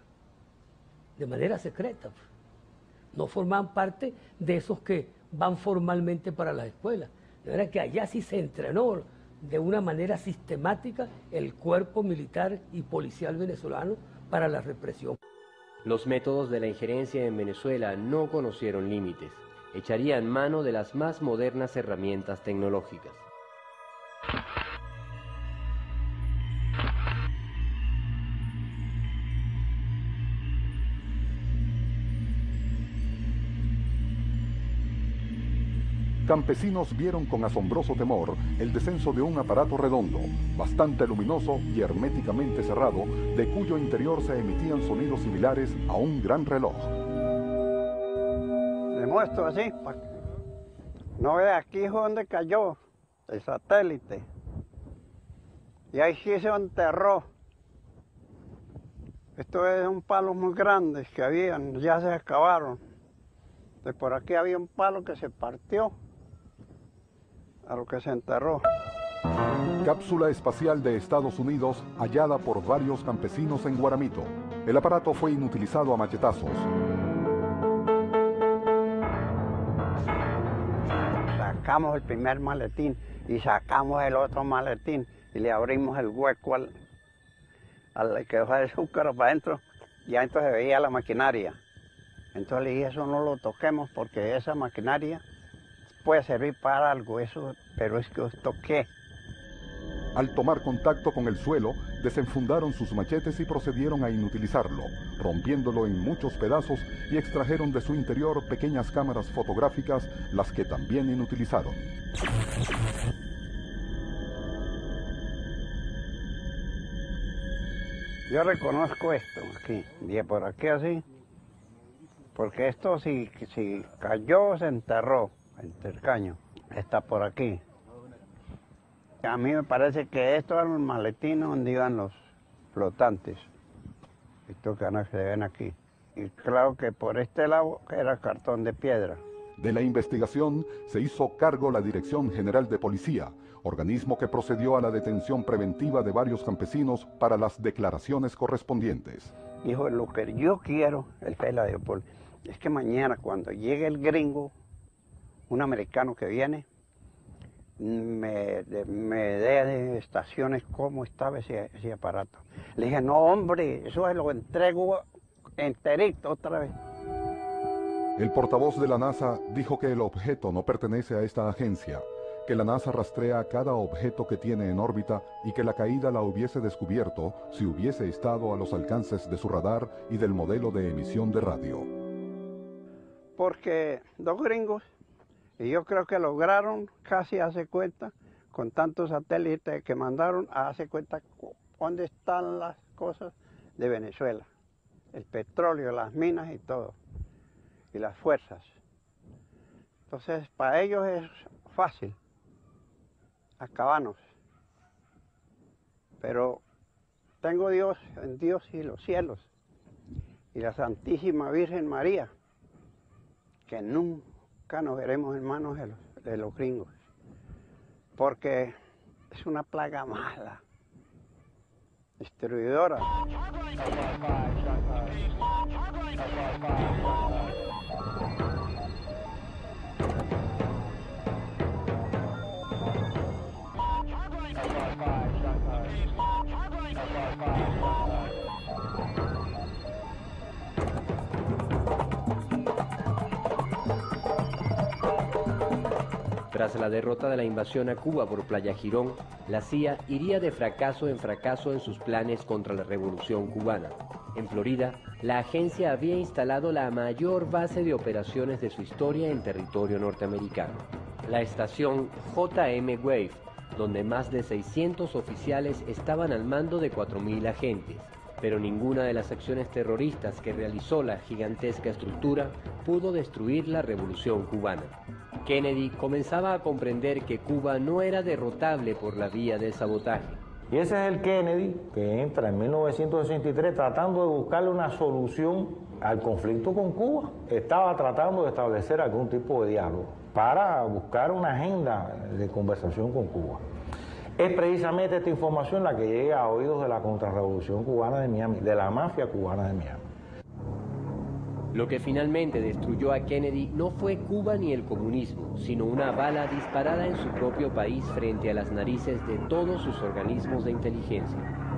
de manera secreta. No formaban parte de esos que van formalmente para las escuelas. De manera que allá sí se entrenó de una manera sistemática el cuerpo militar y policial venezolano para la represión. Los métodos de la injerencia en Venezuela no conocieron límites. Echarían mano de las más modernas herramientas tecnológicas. Campesinos vieron con asombroso temor el descenso de un aparato redondo, bastante luminoso y herméticamente cerrado, de cuyo interior se emitían sonidos similares a un gran reloj. Le muestro así, no ve aquí es donde cayó el satélite, y ahí sí se enterró. Esto es un palo muy grande que habían, ya se acabaron. De por aquí había un palo que se partió, a lo que se enterró. Cápsula espacial de Estados Unidos hallada por varios campesinos en Guaramito. El aparato fue inutilizado a machetazos. Sacamos el primer maletín y sacamos el otro maletín y le abrimos el hueco al, al que dejó el azúcar para adentro, y entonces se veía la maquinaria. Entonces le dije, eso no lo toquemos porque esa maquinaria puede servir para algo, eso, pero es que os toqué. Al tomar contacto con el suelo, desenfundaron sus machetes y procedieron a inutilizarlo, rompiéndolo en muchos pedazos y extrajeron de su interior pequeñas cámaras fotográficas, las que también inutilizaron. Yo reconozco esto aquí, y por aquí así, porque esto si, si cayó se enterró, entre el caño, está por aquí. A mí me parece que estos eran los maletines donde iban los flotantes, estos que se ven aquí. Y claro que por este lado era cartón de piedra. De la investigación se hizo cargo la Dirección General de Policía, organismo que procedió a la detención preventiva de varios campesinos para las declaraciones correspondientes. Dijo, lo que yo quiero, el Fela de Leopoldo, es que mañana cuando llegue el gringo, un americano que viene, me, de, me dé de estaciones cómo estaba ese, ese aparato. Le dije, no hombre, eso lo entrego enterito otra vez. El portavoz de la NASA dijo que el objeto no pertenece a esta agencia, que la NASA rastrea cada objeto que tiene en órbita y que la caída la hubiese descubierto si hubiese estado a los alcances de su radar y del modelo de emisión de radio. Porque dos gringos, y yo creo que lograron casi hace cuenta, con tantos satélites que mandaron, a hace cuenta dónde están las cosas de Venezuela, el petróleo, las minas y todo, y las fuerzas. Entonces, para ellos es fácil acabarnos. Pero tengo Dios en Dios y los cielos, y la Santísima Virgen María, que nunca nos veremos en manos de los, de los gringos, porque es una plaga mala, destruidora. Tras la derrota de la invasión a Cuba por Playa Girón, la C I A iría de fracaso en fracaso en sus planes contra la Revolución Cubana. En Florida, la agencia había instalado la mayor base de operaciones de su historia en territorio norteamericano, la estación J M Wave, donde más de seiscientos oficiales estaban al mando de cuatro mil agentes. Pero ninguna de las acciones terroristas que realizó la gigantesca estructura pudo destruir la Revolución Cubana. Kennedy comenzaba a comprender que Cuba no era derrotable por la vía del sabotaje. Y ese es el Kennedy que entra en mil novecientos sesenta y tres tratando de buscarle una solución al conflicto con Cuba. Estaba tratando de establecer algún tipo de diálogo para buscar una agenda de conversación con Cuba. Es precisamente esta información la que llega a oídos de la contrarrevolución cubana de Miami, de la mafia cubana de Miami. Lo que finalmente destruyó a Kennedy no fue Cuba ni el comunismo, sino una bala disparada en su propio país frente a las narices de todos sus organismos de inteligencia.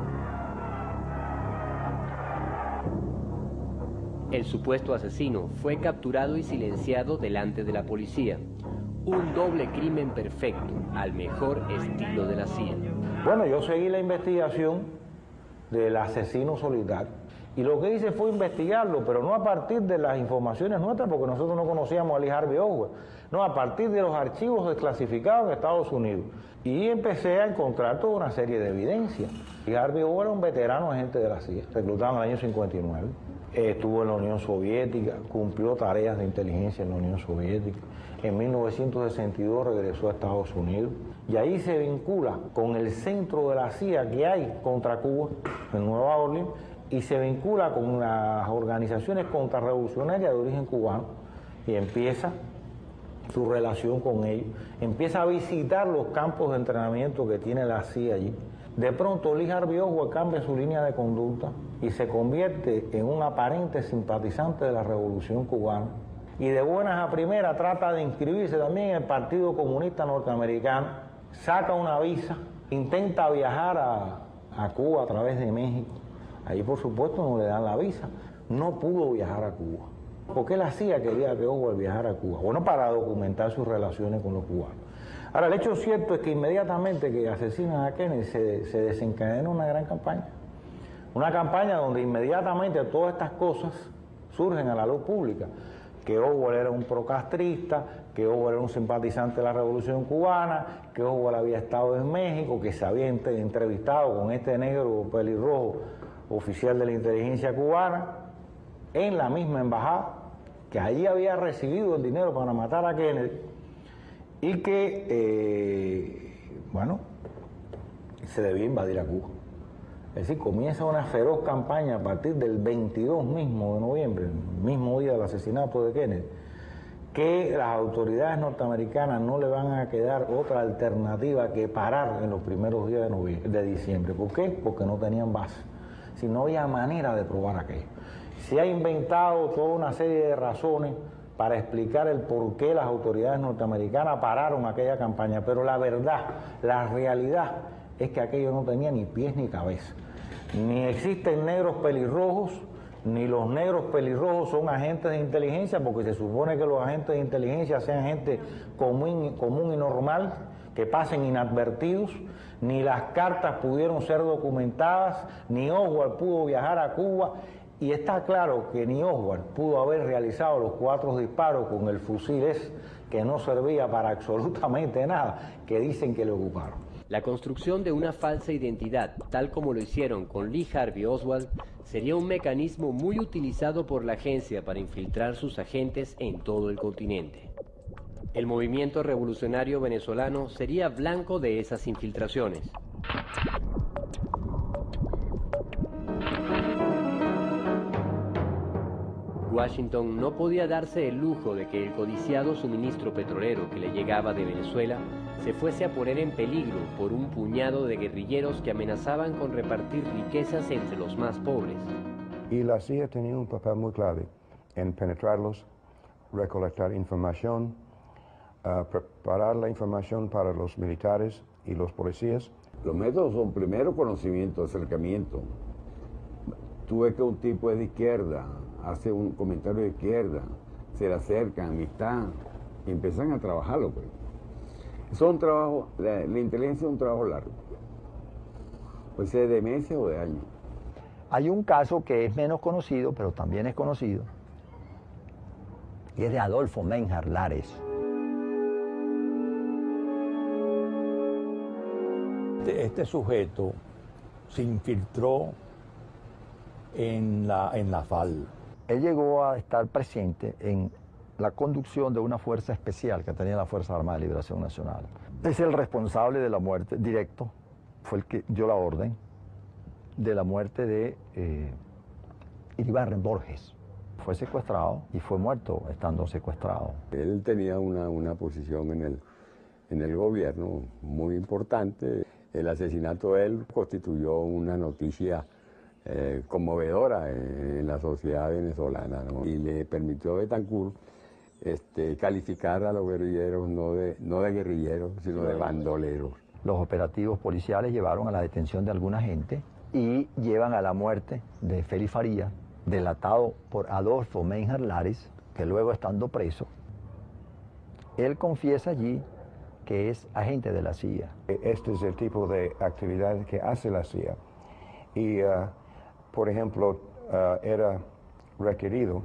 El supuesto asesino fue capturado y silenciado delante de la policía. Un doble crimen perfecto, al mejor estilo de la C I A. Bueno, yo seguí la investigación del asesino solitario. Y lo que hice fue investigarlo, pero no a partir de las informaciones nuestras, porque nosotros no conocíamos a Lee Harvey Oswald, no, a partir de los archivos desclasificados en Estados Unidos. Y empecé a encontrar toda una serie de evidencias. Lee Harvey Oswald era un veterano agente de la C I A, reclutado en el año cincuenta y nueve. Estuvo en la Unión Soviética, cumplió tareas de inteligencia en la Unión Soviética. En mil novecientos sesenta y dos regresó a Estados Unidos. Y ahí se vincula con el centro de la C I A que hay contra Cuba, en Nueva Orleans, y se vincula con las organizaciones contrarrevolucionarias de origen cubano y empieza su relación con ellos, empieza a visitar los campos de entrenamiento que tiene la C I A allí. De pronto Lee Harvey Oswald cambia su línea de conducta y se convierte en un aparente simpatizante de la Revolución Cubana y de buenas a primeras trata de inscribirse también en el Partido Comunista Norteamericano, saca una visa, intenta viajar a, a Cuba a través de México. Ahí, por supuesto, no le dan la visa. No pudo viajar a Cuba. ¿Por qué la C I A quería que Oswald viajara a Cuba? Bueno, para documentar sus relaciones con los cubanos. Ahora, el hecho cierto es que inmediatamente que asesinan a Kennedy se, se desencadena una gran campaña. Una campaña donde inmediatamente todas estas cosas surgen a la luz pública. Que Oswald era un procastrista, que Oswald era un simpatizante de la Revolución Cubana, que Oswald había estado en México, que se había entrevistado con este negro pelirrojo oficial de la inteligencia cubana en la misma embajada, que allí había recibido el dinero para matar a Kennedy y que, eh, bueno, se debía invadir a Cuba. Es decir, comienza una feroz campaña a partir del veintidós mismo de noviembre, el mismo día del asesinato de Kennedy, que las autoridades norteamericanas no le van a quedar otra alternativa que parar en los primeros días de, noviembre, de diciembre. ¿Por qué? Porque no tenían base. Si no había manera de probar aquello. Se ha inventado toda una serie de razones para explicar el por qué las autoridades norteamericanas pararon aquella campaña, pero la verdad, la realidad es que aquello no tenía ni pies ni cabeza. Ni existen negros pelirrojos, ni los negros pelirrojos son agentes de inteligencia, porque se supone que los agentes de inteligencia sean gente común, común y normal, que pasen inadvertidos, ni las cartas pudieron ser documentadas, ni Oswald pudo viajar a Cuba, y está claro que ni Oswald pudo haber realizado los cuatro disparos con el fusil ese, que no servía para absolutamente nada, que dicen que le ocuparon. La construcción de una falsa identidad, tal como lo hicieron con Lee Harvey Oswald, sería un mecanismo muy utilizado por la agencia para infiltrar sus agentes en todo el continente. El movimiento revolucionario venezolano sería blanco de esas infiltraciones. Washington no podía darse el lujo de que el codiciado suministro petrolero que le llegaba de Venezuela se fuese a poner en peligro por un puñado de guerrilleros que amenazaban con repartir riquezas entre los más pobres. Y la C I A tenía un papel muy clave en penetrarlos, recolectar información, uh, preparar la información para los militares y los policías. Los métodos son primero conocimiento, acercamiento. Tú ves que un tipo es de izquierda, hace un comentario de izquierda, se le acercan, amistad, y empiezan a trabajarlo. Pues. Eso es un trabajo, la, la inteligencia es un trabajo largo. Puede ser de meses o de años. Hay un caso que es menos conocido, pero también es conocido, y es de Adolfo Menjar Lares. Este, este sujeto se infiltró en la, en la F A L. Él llegó a estar presente en la conducción de una fuerza especial que tenía la Fuerza Armada de Liberación Nacional. Es el responsable de la muerte, directo, fue el que dio la orden de la muerte de eh, Iribarren Borges. Fue secuestrado y fue muerto estando secuestrado. Él tenía una, una posición en el, en el gobierno muy importante. El asesinato de él constituyó una noticia eh, conmovedora en, en la sociedad venezolana, ¿no? Y le permitió a Betancourt este, calificar a los guerrilleros no de, no de guerrilleros, sino de bandoleros. Los operativos policiales llevaron a la detención de alguna gente y llevan a la muerte de Félix Farías, delatado por Adolfo Menjar Lares, que luego estando preso, él confiesa allí que es agente de la C I A. Este es el tipo de actividad que hace la C I A. Y, uh, por ejemplo, uh, era requerido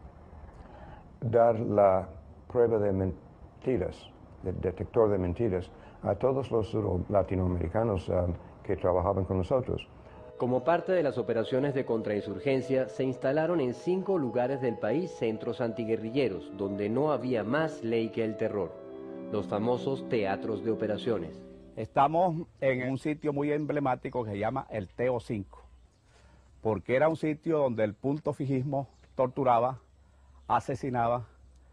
dar la prueba de mentiras, el detector de mentiras, a todos los latinoamericanos um, que trabajaban con nosotros. Como parte de las operaciones de contrainsurgencia, se instalaron en cinco lugares del país centros antiguerrilleros, donde no había más ley que el terror, los famosos teatros de operaciones. Estamos en un sitio muy emblemático que se llama el T O cinco, porque era un sitio donde el punto fijismo torturaba, asesinaba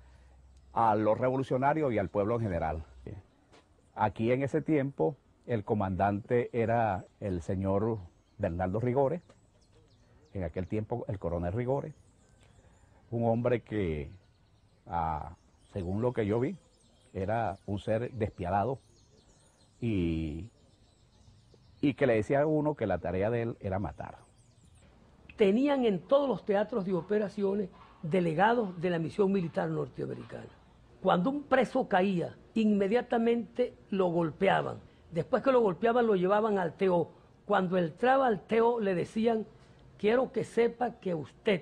a los revolucionarios y al pueblo en general. Aquí en ese tiempo el comandante era el señor Bernardo Rigores, en aquel tiempo el coronel Rigores, un hombre que, ah, según lo que yo vi, era un ser despiadado y, y que le decía a uno que la tarea de él era matar. Tenían en todos los teatros de operaciones delegados de la misión militar norteamericana. Cuando un preso caía, inmediatamente lo golpeaban. Después que lo golpeaban, lo llevaban al T O. Cuando entraba al T O, le decían, quiero que sepa que usted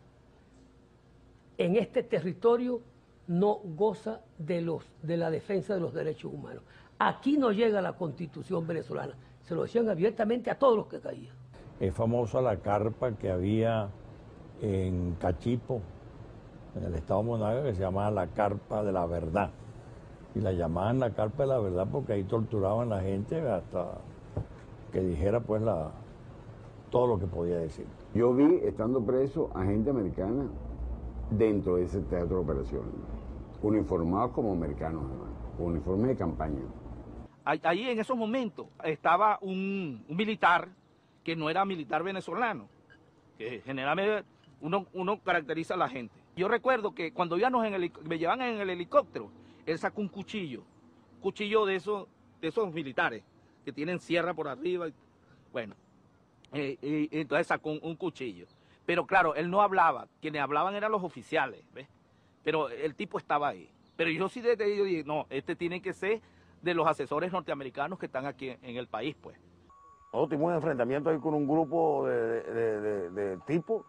en este territorio no goza de, los, de la defensa de los derechos humanos. Aquí no llega la Constitución venezolana. Se lo decían abiertamente a todos los que caían. Es famosa la carpa que había en Cachipo, en el estado Monaga, que se llamaba la carpa de la verdad. Y la llamaban la carpa de la verdad porque ahí torturaban a la gente hasta que dijera pues la, todo lo que podía decir. Yo vi, estando preso, a gente americana dentro de ese teatro de operaciones, uniformados como americanos, uniformes de campaña. Allí en esos momentos estaba un, un militar que no era militar venezolano, que generalmente uno, uno caracteriza a la gente. Yo recuerdo que cuando íbamos en el, me llevaban en el helicóptero, él sacó un cuchillo, cuchillo de esos, de esos militares, que tienen sierra por arriba. Bueno, eh, y, entonces sacó un, un cuchillo. Pero claro, él no hablaba, quienes hablaban eran los oficiales, ¿ves? Pero el tipo estaba ahí. Pero yo sí desde ahí yo dije, no, este tiene que ser de los asesores norteamericanos que están aquí en el país, pues. Nosotros tuvimos un enfrentamiento ahí con un grupo de, de, de, de tipos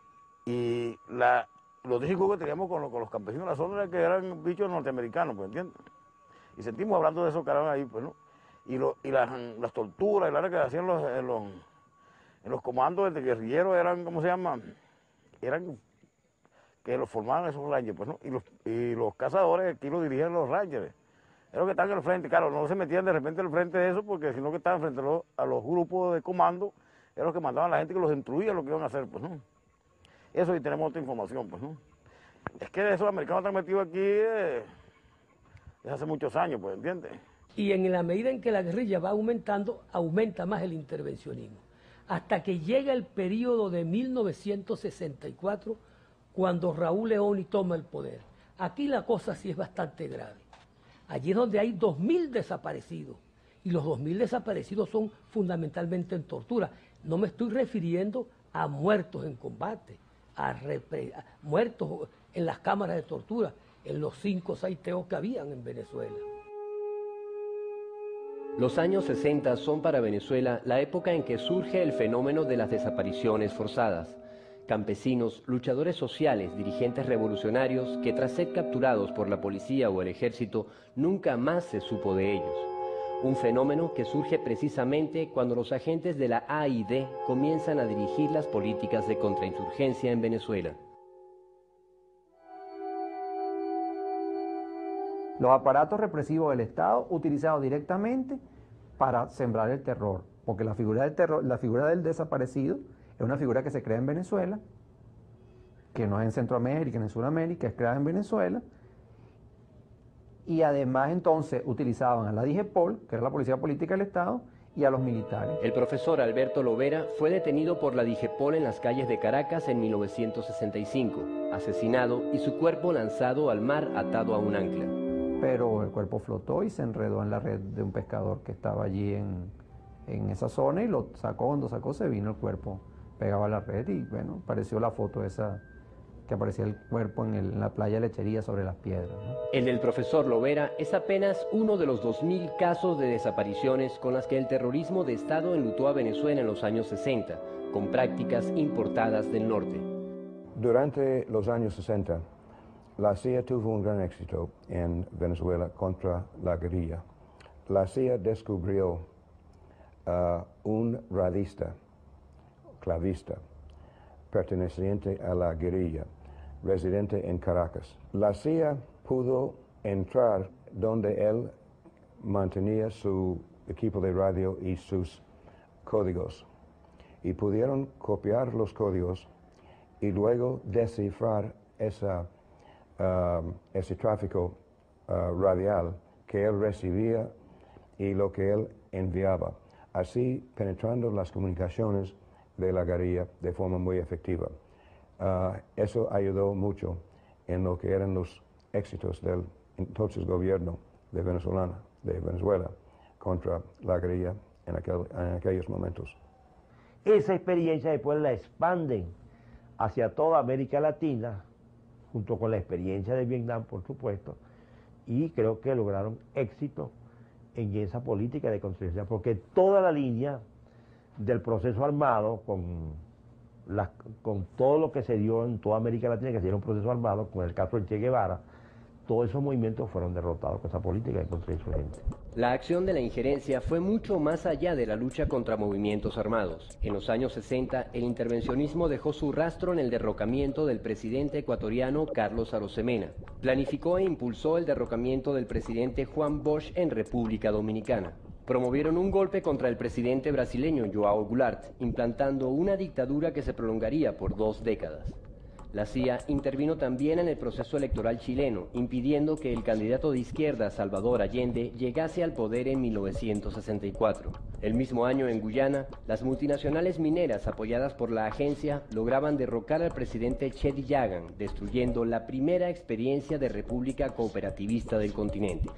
y la, los discos que teníamos con los, con los campesinos de la zona era que eran bichos norteamericanos, pues, ¿entiendes? Y sentimos hablando de esos caramba ahí, pues, ¿no? Y, lo, y las, las torturas y la que hacían los, en, los, en los comandos de guerrilleros eran, ¿cómo se llama? Eran que los formaban esos rangers, pues, ¿no? Y los, y los cazadores aquí los dirigían los rangers. Es lo que están en el frente, claro, no se metían de repente al frente de eso, porque sino que estaban frente a los, a los grupos de comando, eran los que mandaban a la gente que los instruía lo que iban a hacer, pues, ¿no? Eso y tenemos otra información, pues, ¿no? Es que esos americanos están metidos aquí eh, desde hace muchos años, pues, ¿entiendes? Y en la medida en que la guerrilla va aumentando, aumenta más el intervencionismo. Hasta que llega el periodo de mil novecientos sesenta y cuatro, cuando Raúl Leoni toma el poder. Aquí la cosa sí es bastante grave. Allí es donde hay dos mil desaparecidos, y los dos mil desaparecidos son fundamentalmente en tortura. No me estoy refiriendo a muertos en combate, a, a muertos en las cámaras de tortura, en los cinco o seis T O que habían en Venezuela. Los años sesenta son para Venezuela la época en que surge el fenómeno de las desapariciones forzadas. Campesinos, luchadores sociales, dirigentes revolucionarios que tras ser capturados por la policía o el ejército nunca más se supo de ellos. Un fenómeno que surge precisamente cuando los agentes de la A I D comienzan a dirigir las políticas de contrainsurgencia en Venezuela. Los aparatos represivos del Estado utilizados directamente para sembrar el terror, porque la figura del terror, la figura del desaparecido es una figura que se crea en Venezuela, que no es en Centroamérica, ni en Sudamérica, es creada en Venezuela, y además entonces utilizaban a la DIGEPOL, que era la Policía Política del Estado, y a los militares. El profesor Alberto Lovera fue detenido por la DIGEPOL en las calles de Caracas en mil novecientos sesenta y cinco, asesinado y su cuerpo lanzado al mar atado a un ancla. Pero el cuerpo flotó y se enredó en la red de un pescador que estaba allí en, en esa zona y lo sacó. Cuando sacó se vino el cuerpo pegado a la red y bueno, apareció la foto esa que aparecía el cuerpo en, el, en la playa Lechería sobre las piedras, ¿no? El del profesor Lovera es apenas uno de los dos mil casos de desapariciones con las que el terrorismo de Estado enlutó a Venezuela en los años sesenta, con prácticas importadas del norte. Durante los años sesenta, la C I A tuvo un gran éxito en Venezuela contra la guerrilla. La C I A descubrió uh, un radista, clavista, perteneciente a la guerrilla, residente en Caracas. La C I A pudo entrar donde él mantenía su equipo de radio y sus códigos, y pudieron copiar los códigos y luego descifrar esa, uh, ese tráfico uh, radial que él recibía y lo que él enviaba, así penetrando las comunicaciones de la guerrilla de forma muy efectiva. Uh, eso ayudó mucho en lo que eran los éxitos del entonces gobierno de Venezolana, de Venezuela contra la guerrilla en, aquel, en aquellos momentos. Esa experiencia después la expanden hacia toda América Latina, junto con la experiencia de Vietnam, por supuesto, y creo que lograron éxito en esa política de conciencia, porque toda la línea del proceso armado, con, la, con todo lo que se dio en toda América Latina, que se dio un proceso armado, con el caso del Che Guevara, todos esos movimientos fueron derrotados con esa política de contrainsurgente. La acción de la injerencia fue mucho más allá de la lucha contra movimientos armados. En los años sesenta, el intervencionismo dejó su rastro en el derrocamiento del presidente ecuatoriano Carlos Arosemena. Planificó e impulsó el derrocamiento del presidente Juan Bosch en República Dominicana. Promovieron un golpe contra el presidente brasileño João Goulart, implantando una dictadura que se prolongaría por dos décadas. La C I A intervino también en el proceso electoral chileno, impidiendo que el candidato de izquierda Salvador Allende llegase al poder en mil novecientos sesenta y cuatro. El mismo año en Guyana, las multinacionales mineras apoyadas por la agencia lograban derrocar al presidente Cheddi Jagan, destruyendo la primera experiencia de república cooperativista del continente.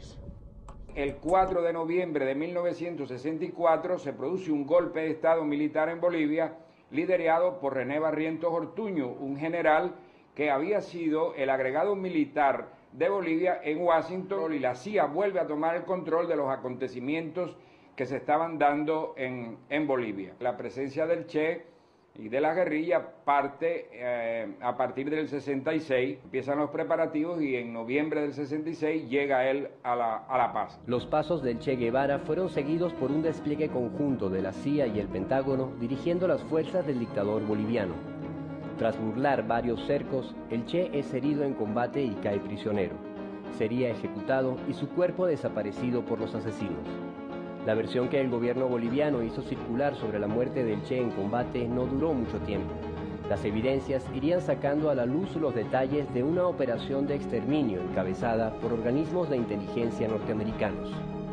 El cuatro de noviembre de mil novecientos sesenta y cuatro se produce un golpe de Estado militar en Bolivia, liderado por René Barrientos Ortuño, un general que había sido el agregado militar de Bolivia en Washington, y la C I A vuelve a tomar el control de los acontecimientos que se estaban dando en, en Bolivia. La presencia del Che y de la guerrilla parte eh, a partir del sesenta y seis, empiezan los preparativos y en noviembre del sesenta y seis llega él a la, a la paz. Los pasos del Che Guevara fueron seguidos por un despliegue conjunto de la C I A y el Pentágono dirigiendo las fuerzas del dictador boliviano. Tras burlar varios cercos, el Che es herido en combate y cae prisionero. Sería ejecutado y su cuerpo desaparecido por los asesinos. La versión que el gobierno boliviano hizo circular sobre la muerte del Che en combate no duró mucho tiempo. Las evidencias irían sacando a la luz los detalles de una operación de exterminio encabezada por organismos de inteligencia norteamericanos.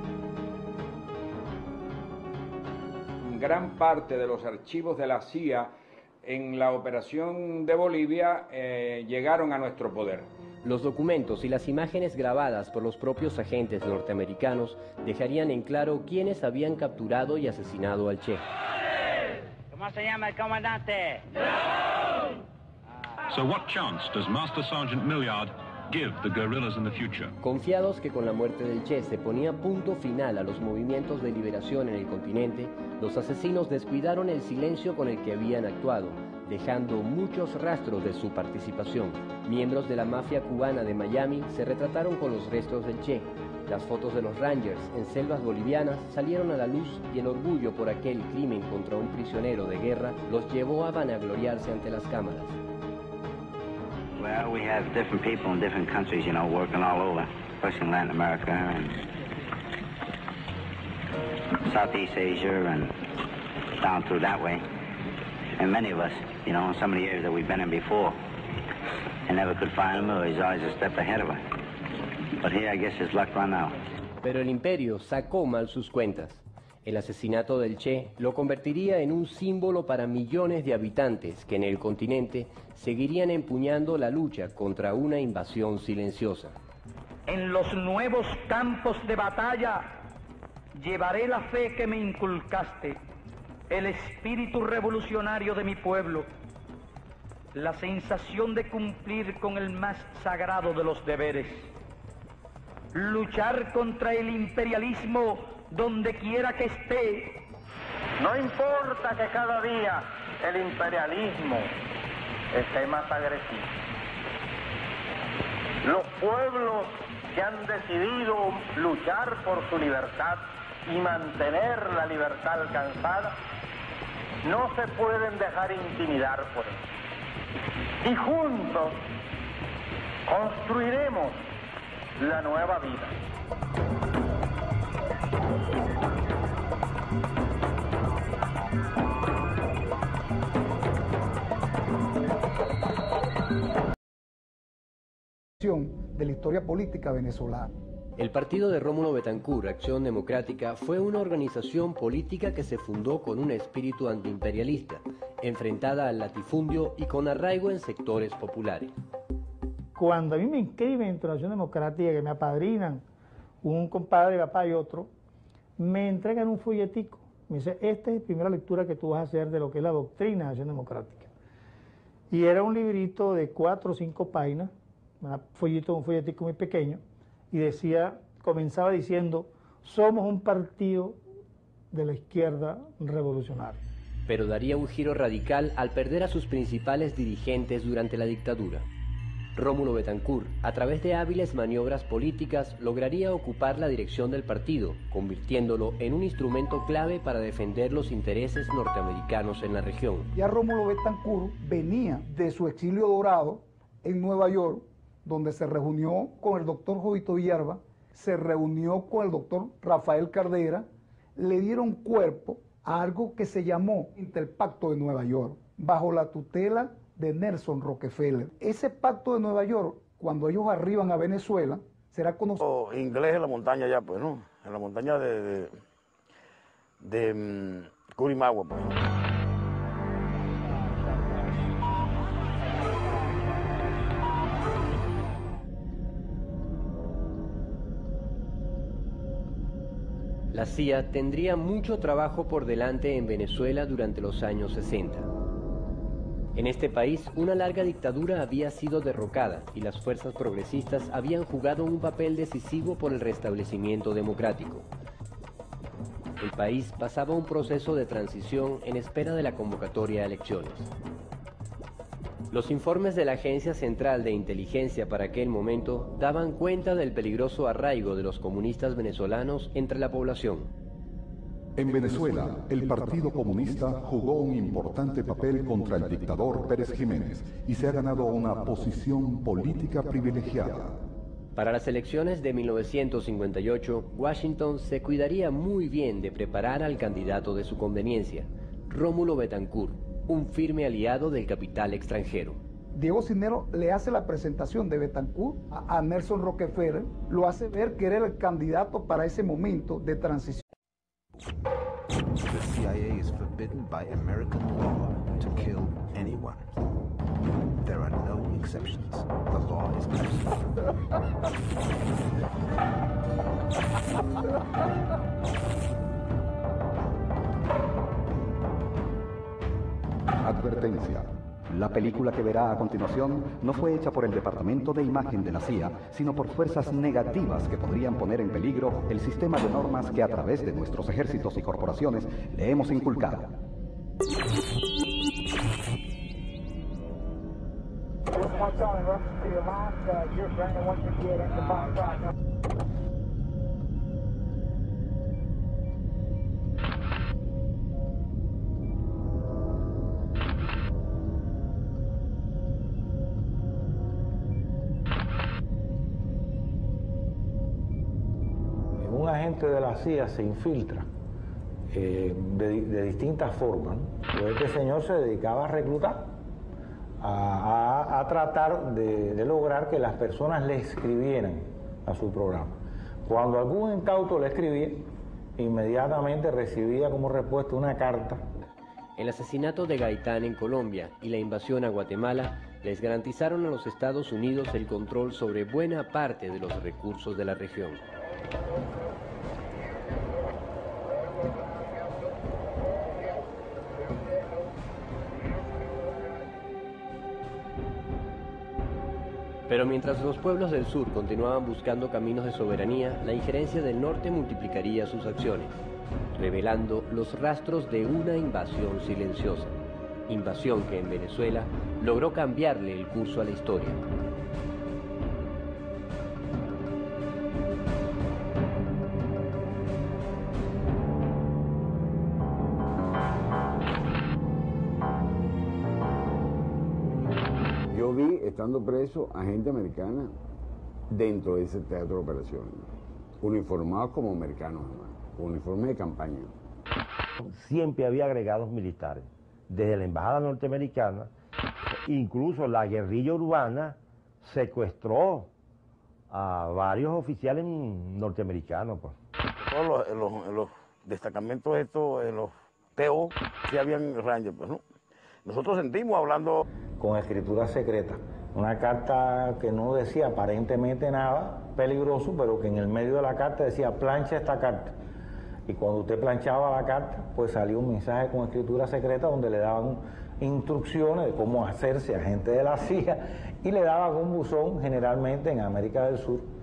Gran parte de los archivos de la C I A en la operación de Bolivia eh, llegaron a nuestro poder. Los documentos y las imágenes grabadas por los propios agentes norteamericanos dejarían en claro quiénes habían capturado y asesinado al Che. ¿Cómo se llama el comandante? So what chance does Master Sergeant Milliard give the guerrillas in the future? Confiados que con la muerte del Che se ponía punto final a los movimientos de liberación en el continente, los asesinos descuidaron el silencio con el que habían actuado, dejando muchos rastros de su participación. Miembros de la mafia cubana de Miami se retrataron con los restos del Che. Las fotos de los Rangers en selvas bolivianas salieron a la luz y el orgullo por aquel crimen contra un prisionero de guerra los llevó a vanagloriarse ante las cámaras. Well, we have different people in different countries, you know, working all over, especially in Latin America and Southeast Asia and down through that way. And many of us, you know, in some of the areas that we've been in before, and never could find him, or he's always a step ahead of us. But here, I guess his luck run out. Pero el imperio sacó mal sus cuentas. El asesinato del Che lo convertiría en un símbolo para millones de habitantes que en el continente seguirían empuñando la lucha contra una invasión silenciosa. En los nuevos campos de batalla llevaré la fe que me inculcaste, el espíritu revolucionario de mi pueblo, la sensación de cumplir con el más sagrado de los deberes, luchar contra el imperialismo donde quiera que esté. No importa que cada día el imperialismo esté más agresivo. Los pueblos que han decidido luchar por su libertad y mantener la libertad alcanzada no se pueden dejar intimidar por eso. Y juntos construiremos la nueva vida. De la historia política venezolana. El partido de Rómulo Betancourt, Acción Democrática, fue una organización política que se fundó con un espíritu antiimperialista, enfrentada al latifundio y con arraigo en sectores populares. Cuando a mí me inscriben en Acción Democrática, que me apadrinan un compadre, papá y otro, me entregan un folletico. Me dice, esta es la primera lectura que tú vas a hacer de lo que es la doctrina de Acción Democrática. Y era un librito de cuatro o cinco páginas, un follito, un folletico muy pequeño, y decía, comenzaba diciendo, somos un partido de la izquierda revolucionaria. Pero daría un giro radical al perder a sus principales dirigentes durante la dictadura. Rómulo Betancourt, a través de hábiles maniobras políticas, lograría ocupar la dirección del partido, convirtiéndolo en un instrumento clave para defender los intereses norteamericanos en la región. Ya Rómulo Betancourt venía de su exilio dorado en Nueva York, donde se reunió con el doctor Jovito Villalba, se reunió con el doctor Rafael Cardera, le dieron cuerpo a algo que se llamó Interpacto de Nueva York, bajo la tutela de Nelson Rockefeller. Ese pacto de Nueva York, cuando ellos arriban a Venezuela, será conocido... Oh, inglés en la montaña ya, pues, ¿no? En la montaña de, de, de um, Curimagua, pues. La C I A tendría mucho trabajo por delante en Venezuela durante los años sesenta. En este país, una larga dictadura había sido derrocada y las fuerzas progresistas habían jugado un papel decisivo por el restablecimiento democrático. El país pasaba un proceso de transición en espera de la convocatoria a elecciones. Los informes de la Agencia Central de Inteligencia para aquel momento daban cuenta del peligroso arraigo de los comunistas venezolanos entre la población. En Venezuela, el Partido Comunista jugó un importante papel contra el dictador Pérez Jiménez y se ha ganado una posición política privilegiada. Para las elecciones de mil novecientos cincuenta y ocho, Washington se cuidaría muy bien de preparar al candidato de su conveniencia, Rómulo Betancourt, un firme aliado del capital extranjero. Diego Cisneros le hace la presentación de Betancourt a, a Nelson Rockefeller, lo hace ver que era el candidato para ese momento de transición. The C I A is forbidden by American law to kill anyone. There are no exceptions. The law is Advertencia. La película que verá a continuación no fue hecha por el Departamento de Imagen de la C I A, sino por fuerzas negativas que podrían poner en peligro el sistema de normas que a través de nuestros ejércitos y corporaciones le hemos inculcado. Un agente de la C I A se infiltra eh, de, de distintas formas. Pues este señor se dedicaba a reclutar, a, a, a tratar de, de lograr que las personas le escribieran a su programa. Cuando algún incauto le escribía, inmediatamente recibía como respuesta una carta. El asesinato de Gaitán en Colombia y la invasión a Guatemala les garantizaron a los Estados Unidos el control sobre buena parte de los recursos de la región. Pero mientras los pueblos del sur continuaban buscando caminos de soberanía, la injerencia del norte multiplicaría sus acciones, revelando los rastros de una invasión silenciosa, invasión que en Venezuela logró cambiarle el curso a la historia. Yo vi, estando preso, a gente americana dentro de ese teatro de operaciones, uniformados como americanos, uniformes de campaña. Siempre había agregados militares, desde la embajada norteamericana, incluso la guerrilla urbana secuestró a varios oficiales norteamericanos. Pues. Todos los, los, los destacamentos estos, en los T O, sí habían Rangers, pues, ¿no? Nosotros sentimos hablando... Con escritura secreta, una carta que no decía aparentemente nada peligroso, pero que en el medio de la carta decía plancha esta carta. Y cuando usted planchaba la carta, pues salía un mensaje con escritura secreta donde le daban instrucciones de cómo hacerse agente de la C I A y le daban un buzón generalmente en América del Sur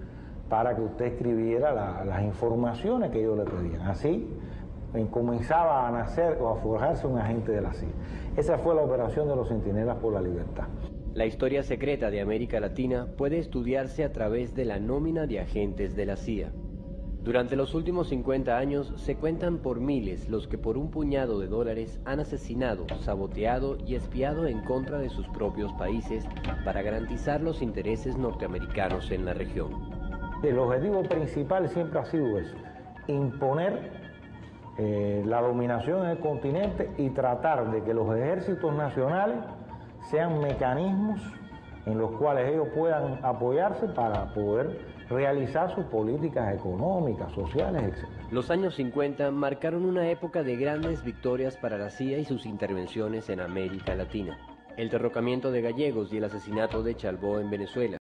para que usted escribiera la, las informaciones que ellos le pedían. Así comenzaba a nacer o a forjarse un agente de la C I A. Esa fue la operación de los Centinelas por la Libertad. La historia secreta de América Latina puede estudiarse a través de la nómina de agentes de la C I A. Durante los últimos cincuenta años se cuentan por miles los que por un puñado de dólares han asesinado, saboteado y espiado en contra de sus propios países para garantizar los intereses norteamericanos en la región. El objetivo principal siempre ha sido eso, imponer eh, la dominación en el continente y tratar de que los ejércitos nacionales sean mecanismos en los cuales ellos puedan apoyarse para poder realizar sus políticas económicas, sociales, etcétera. Los años cincuenta marcaron una época de grandes victorias para la C I A y sus intervenciones en América Latina. El derrocamiento de gallegos y el asesinato de Chalbaud en Venezuela,